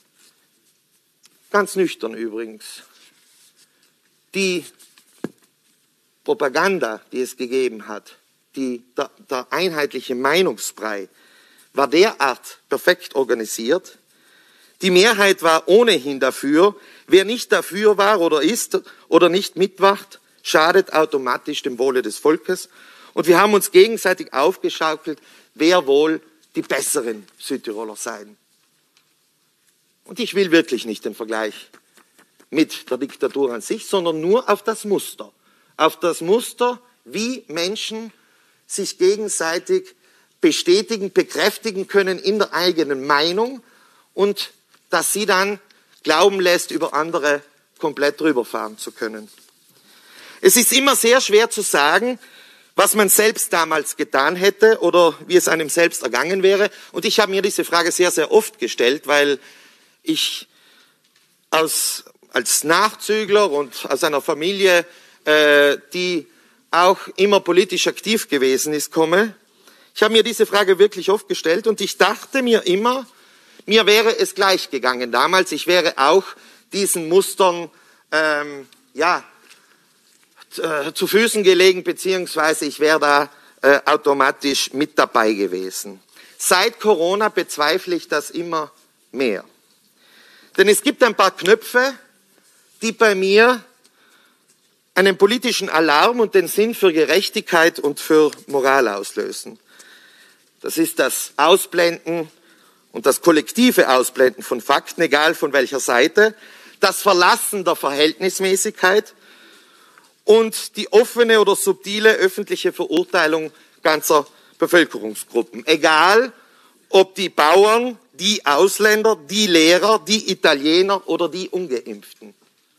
ganz nüchtern übrigens, die Propaganda, die es gegeben hat, der einheitliche Meinungsbrei, war derart perfekt organisiert. Die Mehrheit war ohnehin dafür. Wer nicht dafür war oder ist oder nicht mitmacht, schadet automatisch dem Wohle des Volkes. Und wir haben uns gegenseitig aufgeschaukelt, wer wohl die besseren Südtiroler seien. Und ich will wirklich nicht den Vergleich mit der Diktatur an sich, sondern nur auf das Muster. Auf das Muster, wie Menschen sich gegenseitig bestätigen, bekräftigen können in der eigenen Meinung und dass sie dann glauben lässt, über andere komplett rüberfahren zu können. Es ist immer sehr schwer zu sagen, was man selbst damals getan hätte oder wie es einem selbst ergangen wäre. Und ich habe mir diese Frage sehr, sehr oft gestellt, weil ich als Nachzügler und aus einer Familie, die auch immer politisch aktiv gewesen ist, komme. Ich habe mir diese Frage wirklich oft gestellt und ich dachte mir immer, mir wäre es gleich gegangen damals. Ich wäre auch diesen Mustern zu Füßen gelegen, beziehungsweise ich wäre da automatisch mit dabei gewesen. Seit Corona bezweifle ich das immer mehr. Denn es gibt ein paar Knöpfe, die bei mir einen politischen Alarm und den Sinn für Gerechtigkeit und für Moral auslösen. Das ist das Ausblenden und das kollektive Ausblenden von Fakten, egal von welcher Seite, das Verlassen der Verhältnismäßigkeit und die offene oder subtile öffentliche Verurteilung ganzer Bevölkerungsgruppen. Egal, ob die Bauern, die Ausländer, die Lehrer, die Italiener oder die Ungeimpften.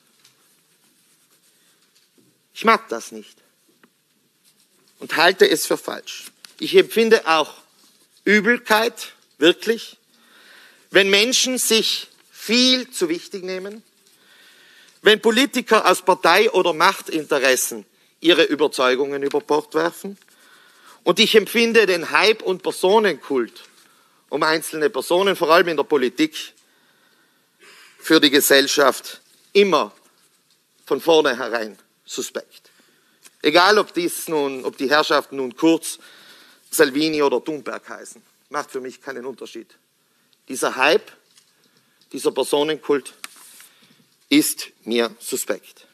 Ich mag das nicht und halte es für falsch. Ich empfinde auch Übelkeit, wirklich, wenn Menschen sich viel zu wichtig nehmen, wenn Politiker aus Partei- oder Machtinteressen ihre Überzeugungen über Bord werfen. Und ich empfinde den Hype- und Personenkult um einzelne Personen, vor allem in der Politik, für die Gesellschaft immer von vornherein suspekt. Egal, ob die Herrschaften nun Kurz, Salvini oder Thunberg heißen, macht für mich keinen Unterschied. Dieser Hype, dieser Personenkult ist mir suspekt.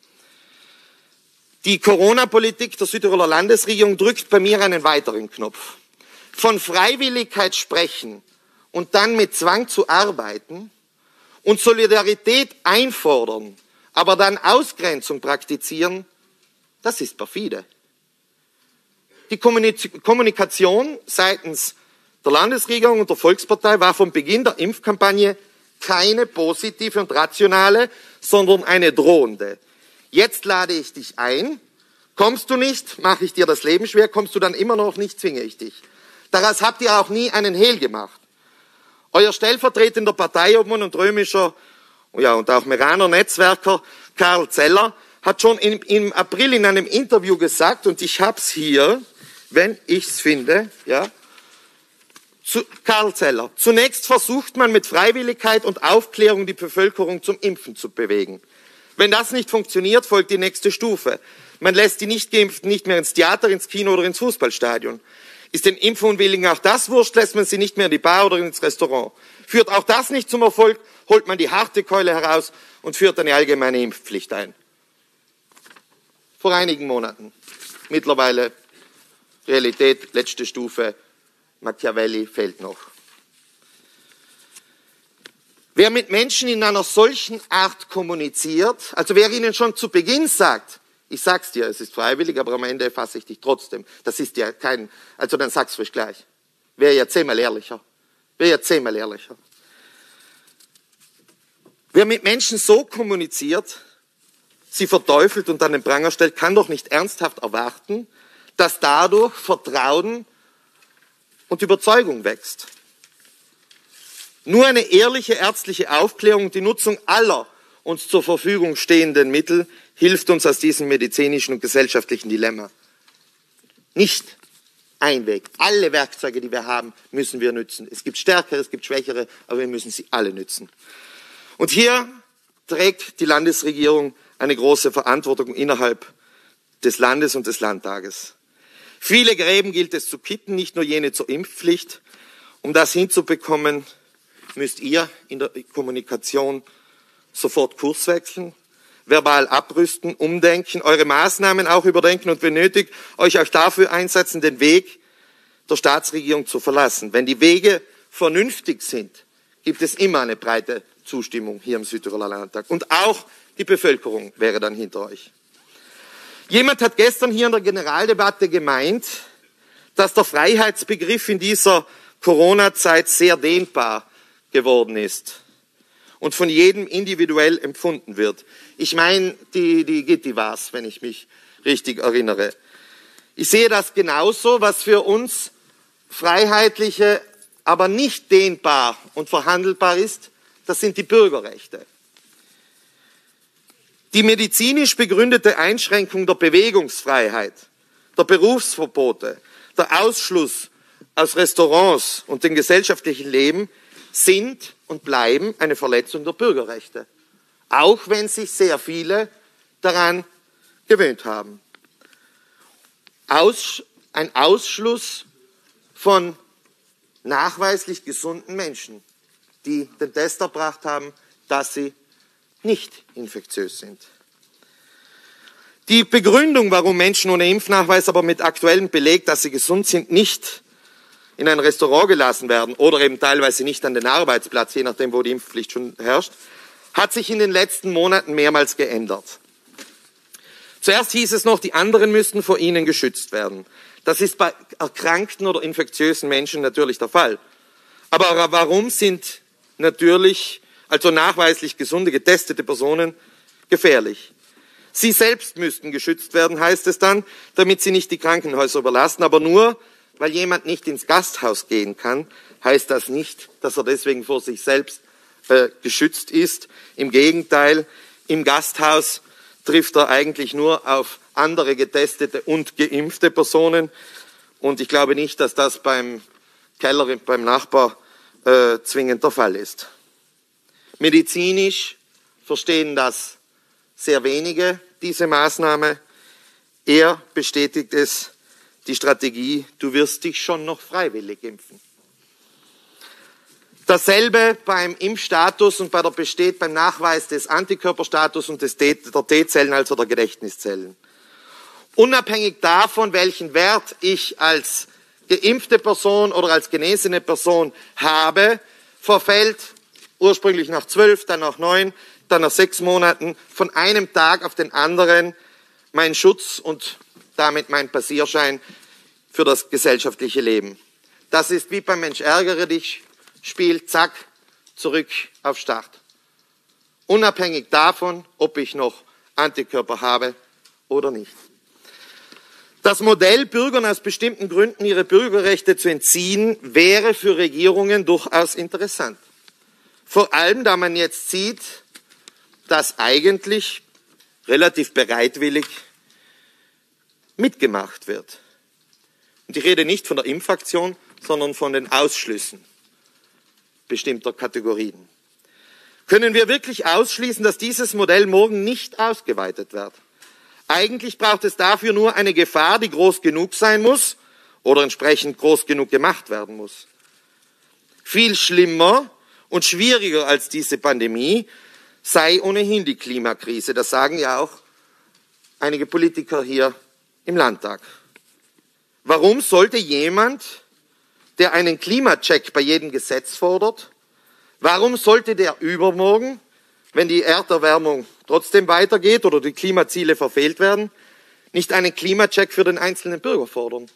Die Corona-Politik der Südtiroler Landesregierung drückt bei mir einen weiteren Knopf. Von Freiwilligkeit sprechen und dann mit Zwang zu arbeiten und Solidarität einfordern, aber dann Ausgrenzung praktizieren, das ist perfide. Die Kommunikation seitens der Landesregierung und der Volkspartei war von Beginn der Impfkampagne keine positive und rationale, sondern eine drohende. Jetzt lade ich dich ein. Kommst du nicht, mache ich dir das Leben schwer. Kommst du dann immer noch nicht, zwinge ich dich. Daraus habt ihr auch nie einen Hehl gemacht. Euer stellvertretender Parteiobmann und römischer und auch Meraner Netzwerker Karl Zeller hat schon im April in einem Interview gesagt, und ich habe es hier, wenn ich es finde, Karl Zeller. Zunächst versucht man mit Freiwilligkeit und Aufklärung die Bevölkerung zum Impfen zu bewegen. Wenn das nicht funktioniert, folgt die nächste Stufe. Man lässt die Nichtgeimpften nicht mehr ins Theater, ins Kino oder ins Fußballstadion. Ist den Impfunwilligen auch das wurscht, lässt man sie nicht mehr in die Bar oder ins Restaurant. Führt auch das nicht zum Erfolg, holt man die harte Keule heraus und führt eine allgemeine Impfpflicht ein. Vor einigen Monaten. Mittlerweile Realität, letzte Stufe, Machiavelli fehlt noch. Wer mit Menschen in einer solchen Art kommuniziert, also wer ihnen schon zu Beginn sagt, ich sag's dir, es ist freiwillig, aber am Ende fasse ich dich trotzdem. Das ist ja also dann sag's ruhig gleich. Wäre ja zehnmal ehrlicher. Wer mit Menschen so kommuniziert, sie verteufelt und an den Pranger stellt, kann doch nicht ernsthaft erwarten, dass dadurch Vertrauen und Überzeugung wächst. Nur eine ehrliche ärztliche Aufklärung und die Nutzung aller uns zur Verfügung stehenden Mittel hilft uns aus diesem medizinischen und gesellschaftlichen Dilemma. Nicht ein Weg. Alle Werkzeuge, die wir haben, müssen wir nützen. Es gibt stärkere, es gibt schwächere, aber wir müssen sie alle nützen. Und hier trägt die Landesregierung eine große Verantwortung innerhalb des Landes und des Landtages. Viele Gräben gilt es zu kitten, nicht nur jene zur Impfpflicht. Um das hinzubekommen, müsst ihr in der Kommunikation sofort Kurs wechseln, verbal abrüsten, umdenken, eure Maßnahmen auch überdenken und wenn nötig, euch auch dafür einsetzen, den Weg der Staatsregierung zu verlassen. Wenn die Wege vernünftig sind, gibt es immer eine breite Zustimmung hier im Südtiroler Landtag. Und auch die Bevölkerung wäre dann hinter euch. Jemand hat gestern hier in der Generaldebatte gemeint, dass der Freiheitsbegriff in dieser Corona-Zeit sehr dehnbar geworden ist und von jedem individuell empfunden wird. Ich meine, die Gitti war's, wenn ich mich richtig erinnere. Ich sehe das genauso, was für uns freiheitliche, aber nicht dehnbar und verhandelbar ist, das sind die Bürgerrechte. Die medizinisch begründete Einschränkung der Bewegungsfreiheit, der Berufsverbote, der Ausschluss aus Restaurants und dem gesellschaftlichen Leben sind und bleiben eine Verletzung der Bürgerrechte, auch wenn sich sehr viele daran gewöhnt haben. Ein Ausschluss von nachweislich gesunden Menschen, die den Test erbracht haben, dass sie nicht infektiös sind. Die Begründung, warum Menschen ohne Impfnachweis, aber mit aktuellem Beleg, dass sie gesund sind, nicht in ein Restaurant gelassen werden oder eben teilweise nicht an den Arbeitsplatz, je nachdem, wo die Impfpflicht schon herrscht, hat sich in den letzten Monaten mehrmals geändert. Zuerst hieß es noch, die anderen müssten vor ihnen geschützt werden. Das ist bei erkrankten oder infektiösen Menschen natürlich der Fall. Aber warum sind natürlich, also nachweislich gesunde, getestete Personen gefährlich? Sie selbst müssten geschützt werden, heißt es dann, damit sie nicht die Krankenhäuser überlasten. Aber nur, weil jemand nicht ins Gasthaus gehen kann, heißt das nicht, dass er deswegen vor sich selbst geschützt ist. Im Gegenteil, im Gasthaus trifft er eigentlich nur auf andere getestete und geimpfte Personen. Und ich glaube nicht, dass das beim Keller, beim Nachbar zwingend der Fall ist. Medizinisch verstehen das sehr wenige, diese Maßnahme. Er bestätigt es, die Strategie, du wirst dich schon noch freiwillig impfen. Dasselbe beim Impfstatus und beim Nachweis des Antikörperstatus und der T-Zellen, also der Gedächtniszellen. Unabhängig davon, welchen Wert ich als geimpfte Person oder als genesene Person habe, verfällt ursprünglich nach 12, dann nach 9, dann nach 6 Monaten von einem Tag auf den anderen mein Schutz und damit mein Passierschein für das gesellschaftliche Leben. Das ist wie beim Mensch ärgere dich Spiel, zack, zurück auf Start. Unabhängig davon, ob ich noch Antikörper habe oder nicht. Das Modell, Bürgern aus bestimmten Gründen ihre Bürgerrechte zu entziehen, wäre für Regierungen durchaus interessant. Vor allem, da man jetzt sieht, dass eigentlich relativ bereitwillig mitgemacht wird. Und ich rede nicht von der Impfaktion, sondern von den Ausschlüssen bestimmter Kategorien. Können wir wirklich ausschließen, dass dieses Modell morgen nicht ausgeweitet wird? Eigentlich braucht es dafür nur eine Gefahr, die groß genug sein muss oder entsprechend groß genug gemacht werden muss. Viel schlimmer und schwieriger als diese Pandemie sei ohnehin die Klimakrise. Das sagen ja auch einige Politiker hier im Landtag. Warum sollte jemand, der einen Klimacheck bei jedem Gesetz fordert, warum sollte der übermorgen, wenn die Erderwärmung trotzdem weitergeht oder die Klimaziele verfehlt werden, nicht einen Klimacheck für den einzelnen Bürger fordern?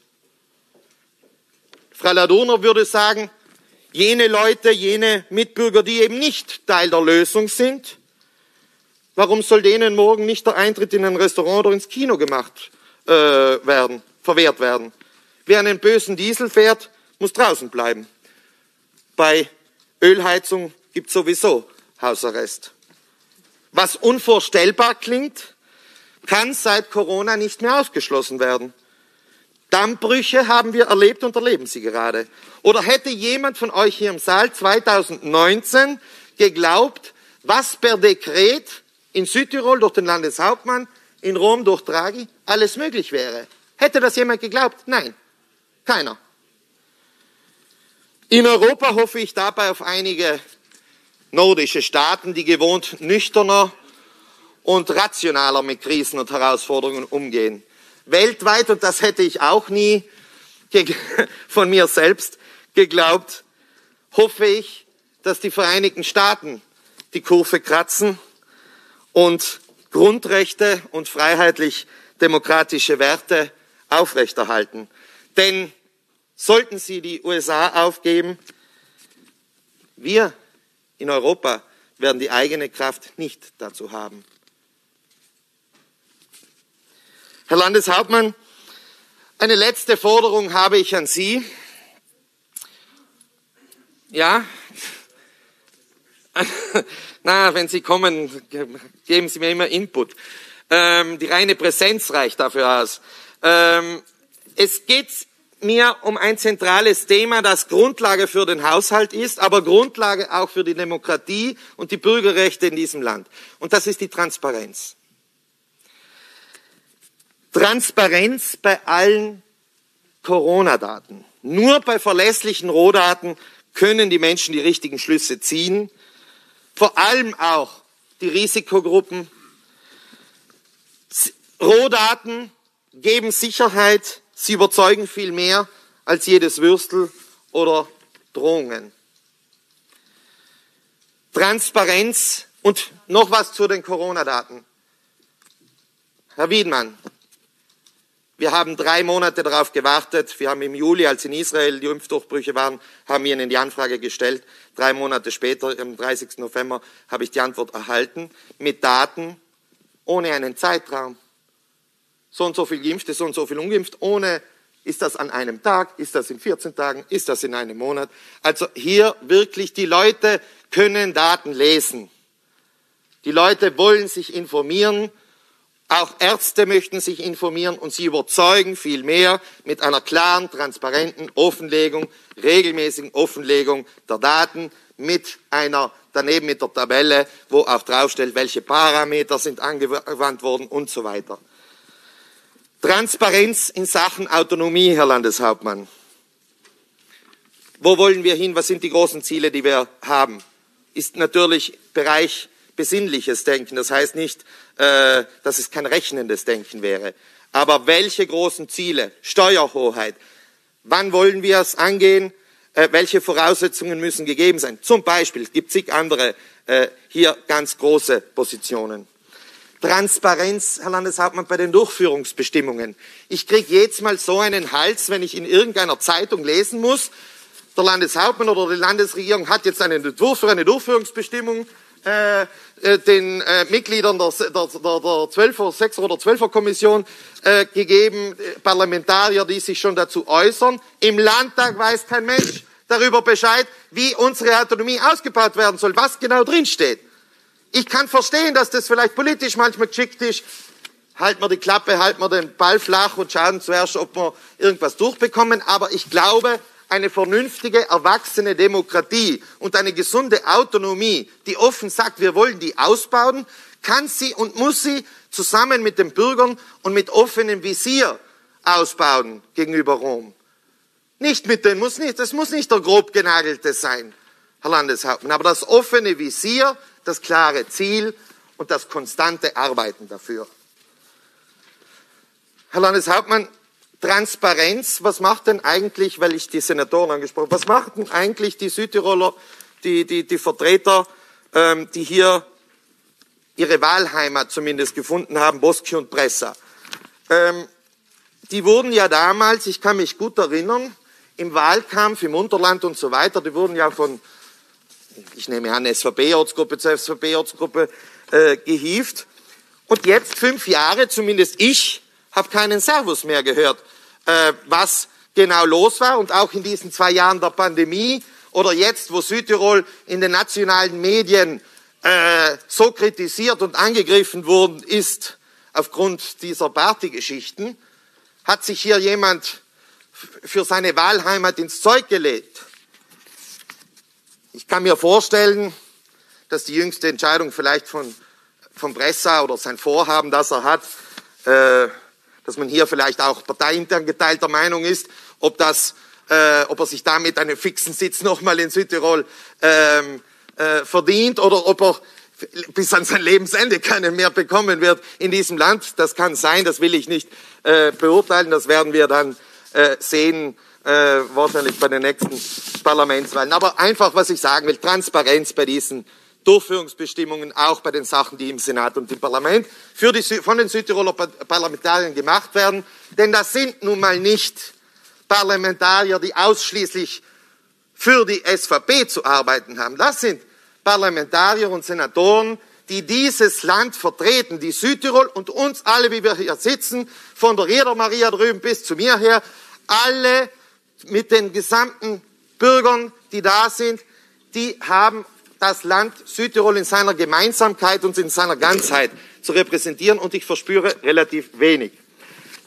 Frau Ladurner würde sagen, jene Leute, jene Mitbürger, die eben nicht Teil der Lösung sind, warum soll denen morgen nicht der Eintritt in ein Restaurant oder ins Kino verwehrt werden? Wer einen bösen Diesel fährt, muss draußen bleiben. Bei Ölheizung gibt es sowieso Hausarrest. Was unvorstellbar klingt, kann seit Corona nicht mehr ausgeschlossen werden. Dammbrüche haben wir erlebt und erleben sie gerade. Oder hätte jemand von euch hier im Saal 2019 geglaubt, was per Dekret in Südtirol durch den Landeshauptmann, in Rom durch Draghi alles möglich wäre? Hätte das jemand geglaubt? Nein, keiner. In Europa hoffe ich dabei auf einige nordische Staaten, die gewohnt nüchterner und rationaler mit Krisen und Herausforderungen umgehen. Weltweit, und das hätte ich auch nie von mir selbst geglaubt, hoffe ich, dass die Vereinigten Staaten die Kurve kratzen und Grundrechte und freiheitlich-demokratische Werte aufrechterhalten. Denn sollten sie die USA aufgeben, wir in Europa werden die eigene Kraft nicht dazu haben. Herr Landeshauptmann, eine letzte Forderung habe ich an Sie. Ja? Na, wenn Sie kommen, geben Sie mir immer Input. Die reine Präsenz reicht dafür aus. Es geht mir um ein zentrales Thema, das Grundlage für den Haushalt ist, aber Grundlage auch für die Demokratie und die Bürgerrechte in diesem Land. Und das ist die Transparenz. Transparenz bei allen Corona-Daten. Nur bei verlässlichen Rohdaten können die Menschen die richtigen Schlüsse ziehen. Vor allem auch die Risikogruppen. Rohdaten geben Sicherheit, sie überzeugen viel mehr als jedes Würstel oder Drohungen. Transparenz und noch was zu den Corona-Daten. Herr Wiedmann, wir haben 3 Monate darauf gewartet. Wir haben im Juli, als in Israel die Impfdurchbrüche waren, haben wir Ihnen die Anfrage gestellt. 3 Monate später, am 30. November, habe ich die Antwort erhalten mit Daten ohne einen Zeitraum. So und so viel Geimpfte, so und so viel Ungeimpft, ohne, ist das an einem Tag, ist das in 14 Tagen, ist das in einem Monat. Also hier wirklich, die Leute können Daten lesen. Die Leute wollen sich informieren. Auch Ärzte möchten sich informieren und sie überzeugen viel mehr mit einer klaren, transparenten Offenlegung, regelmäßigen Offenlegung der Daten daneben mit der Tabelle, wo auch draufsteht, welche Parameter sind angewandt worden und so weiter. Transparenz in Sachen Autonomie, Herr Landeshauptmann. Wo wollen wir hin? Was sind die großen Ziele, die wir haben? Ist natürlich Bereich besinnliches Denken. Das heißt nicht, dass es kein rechnendes Denken wäre. Aber welche großen Ziele? Steuerhoheit. Wann wollen wir es angehen? Welche Voraussetzungen müssen gegeben sein? Zum Beispiel, es gibt zig andere hier ganz große Positionen. Transparenz, Herr Landeshauptmann, bei den Durchführungsbestimmungen. Ich kriege jedes Mal so einen Hals, wenn ich in irgendeiner Zeitung lesen muss, der Landeshauptmann oder die Landesregierung hat jetzt einen Entwurf für eine Durchführungsbestimmung den Mitgliedern der 12er, 6er oder 12er Kommission gegeben, Parlamentarier, die sich schon dazu äußern. Im Landtag weiß kein Mensch darüber Bescheid, wie unsere Autonomie ausgebaut werden soll, was genau drinsteht. Ich kann verstehen, dass das vielleicht politisch manchmal geschickt ist. Halten wir die Klappe, halten wir den Ball flach und schauen zuerst, ob wir irgendwas durchbekommen. Aber ich glaube, eine vernünftige, erwachsene Demokratie und eine gesunde Autonomie, die offen sagt, wir wollen die ausbauen, kann sie und muss sie zusammen mit den Bürgern und mit offenem Visier ausbauen gegenüber Rom. Das muss nicht der grob genagelte sein, Herr Landeshauptmann, aber das offene Visier, das klare Ziel und das konstante Arbeiten dafür. Herr Landeshauptmann, Transparenz, was macht denn eigentlich, weil ich die Senatoren angesprochen habe, was machen denn eigentlich die Südtiroler, die Vertreter, die hier ihre Wahlheimat zumindest gefunden haben, Boski und Bressa? Die wurden ja damals, ich kann mich gut erinnern, im Wahlkampf, im Unterland und so weiter, die wurden ja von, ich nehme an, SVP-Ortsgruppe zur SVP-Ortsgruppe gehievt. Und jetzt 5 Jahre, zumindest ich, habe keinen Servus mehr gehört, was genau los war. Und auch in diesen 2 Jahren der Pandemie oder jetzt, wo Südtirol in den nationalen Medien so kritisiert und angegriffen worden ist aufgrund dieser Partygeschichten, hat sich hier jemand für seine Wahlheimat ins Zeug gelegt. Ich kann mir vorstellen, dass die jüngste Entscheidung vielleicht von Bressa oder sein Vorhaben, das er hat, dass man hier vielleicht auch parteiintern geteilter Meinung ist, ob er sich damit einen fixen Sitz nochmal in Südtirol verdient oder ob er bis an sein Lebensende keinen mehr bekommen wird in diesem Land. Das kann sein, das will ich nicht beurteilen, das werden wir dann sehen, wahrscheinlich bei den nächsten Parlamentswahlen. Aber einfach, was ich sagen will, Transparenz bei diesen Durchführungsbestimmungen, auch bei den Sachen, die im Senat und im Parlament von den Südtiroler Parlamentariern gemacht werden. Denn das sind nun mal nicht Parlamentarier, die ausschließlich für die SVP zu arbeiten haben. Das sind Parlamentarier und Senatoren, die dieses Land vertreten, die Südtirol und uns alle, wie wir hier sitzen, von der Rieder Maria drüben bis zu mir her, alle mit den gesamten Bürgern, die da sind, die haben das Land Südtirol in seiner Gemeinsamkeit und in seiner Ganzheit zu repräsentieren und ich verspüre relativ wenig.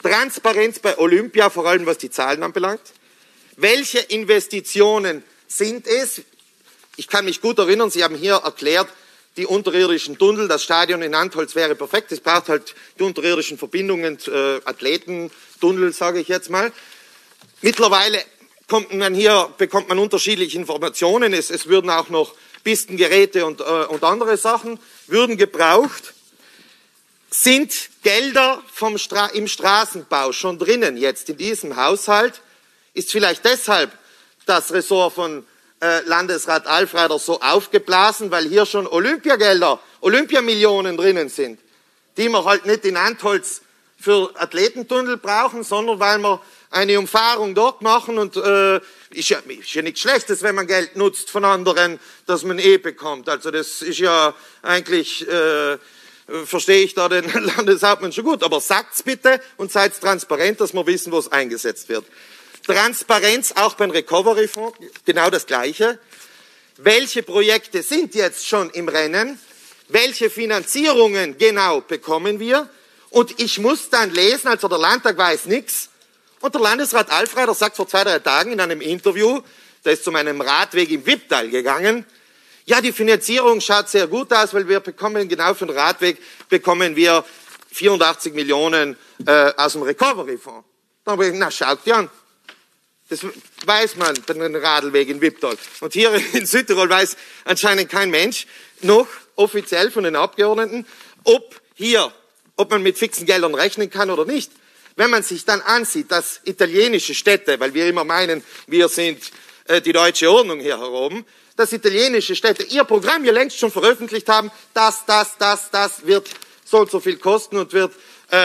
Transparenz bei Olympia, vor allem was die Zahlen anbelangt. Welche Investitionen sind es? Ich kann mich gut erinnern, Sie haben hier erklärt, die unterirdischen Tunnel, das Stadion in Antholz wäre perfekt. Es braucht halt die unterirdischen Verbindungen, Athletentunnel, sage ich jetzt mal. Mittlerweile bekommt man unterschiedliche Informationen. Es würden auch noch Pistengeräte und andere Sachen würden gebraucht. Sind Gelder im Straßenbau schon drinnen jetzt in diesem Haushalt? Ist vielleicht deshalb das Ressort von Landesrat Alfreider so aufgeblasen, weil hier schon Olympiagelder, Olympiamillionen drinnen sind, die wir halt nicht in Antholz für Athletentunnel brauchen, sondern weil wir eine Umfahrung dort machen und ist ja nichts Schlechtes, wenn man Geld nutzt von anderen, das man bekommt. Also das ist ja eigentlich, verstehe ich da den Landeshauptmann schon gut, aber sagt's bitte und seid transparent, dass wir wissen, wo es eingesetzt wird. Transparenz auch beim Recovery-Fonds, genau das Gleiche. Welche Projekte sind jetzt schon im Rennen? Welche Finanzierungen genau bekommen wir? Und ich muss dann lesen, also der Landtag weiß nichts. Und der Landesrat Alfreider sagt vor 2, 3 Tagen in einem Interview, der ist zu meinem Radweg im Wipptal gegangen, ja, die Finanzierung schaut sehr gut aus, weil wir bekommen genau für den Radweg bekommen wir 84 Millionen aus dem Recovery-Fonds. Dann habe ich, na, schaut die an. Das weiß man bei den Radlweg in Wipptal. Und hier in Südtirol weiß anscheinend kein Mensch noch offiziell von den Abgeordneten, ob man mit fixen Geldern rechnen kann oder nicht. Wenn man sich dann ansieht, dass italienische Städte, weil wir immer meinen, wir sind die deutsche Ordnung hier heroben, dass italienische Städte ihr Programm hier längst schon veröffentlicht haben, das wird so und so viel kosten und wird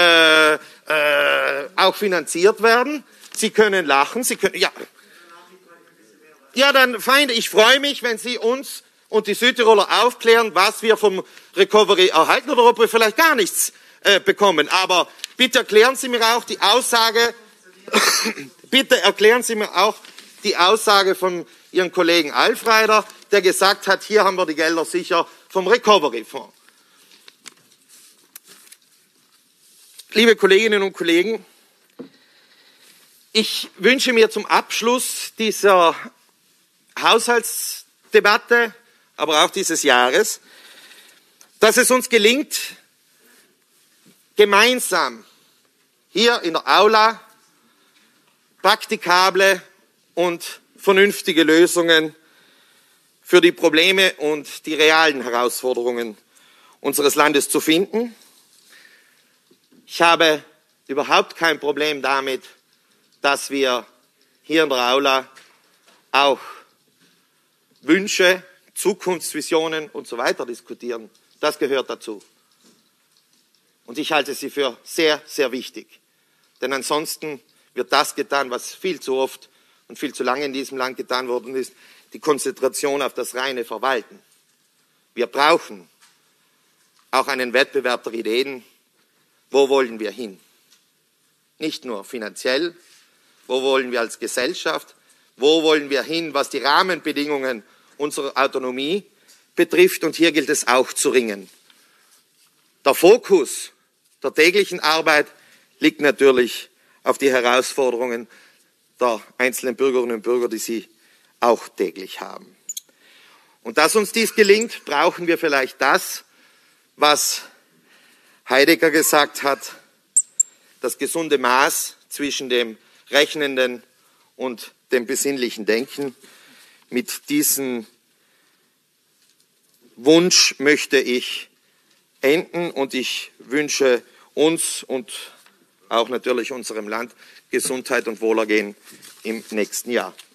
auch finanziert werden. Sie können lachen, Sie können, ja. Ja, dann, Feinde, ich freue mich, wenn Sie uns und die Südtiroler aufklären, was wir vom Recovery erhalten oder ob wir vielleicht gar nichts bekommen. Aber bitte erklären Sie mir auch die Aussage, von Ihrem Kollegen Alfreider, der gesagt hat, hier haben wir die Gelder sicher vom Recovery-Fonds. Liebe Kolleginnen und Kollegen, ich wünsche mir zum Abschluss dieser Haushaltsdebatte, aber auch dieses Jahres, dass es uns gelingt, gemeinsam hier in der Aula praktikable und vernünftige Lösungen für die Probleme und die realen Herausforderungen unseres Landes zu finden. Ich habe überhaupt kein Problem damit, dass wir hier in der Aula auch Wünsche, Zukunftsvisionen und so weiter diskutieren. Das gehört dazu. Und ich halte sie für sehr, sehr wichtig. Denn ansonsten wird das getan, was viel zu oft und viel zu lange in diesem Land getan worden ist, die Konzentration auf das reine Verwalten. Wir brauchen auch einen Wettbewerb der Ideen. Wo wollen wir hin? Nicht nur finanziell, wo wollen wir als Gesellschaft, wo wollen wir hin, was die Rahmenbedingungen unserer Autonomie betrifft. Und hier gilt es auch zu ringen. Der Fokus der täglichen Arbeit liegt natürlich auf die Herausforderungen der einzelnen Bürgerinnen und Bürger, die sie auch täglich haben. Und dass uns dies gelingt, brauchen wir vielleicht das, was Heidegger gesagt hat, das gesunde Maß zwischen dem rechnenden und dem besinnlichen Denken. Mit diesem Wunsch möchte ich enden und ich wünsche uns und auch natürlich unserem Land Gesundheit und Wohlergehen im nächsten Jahr.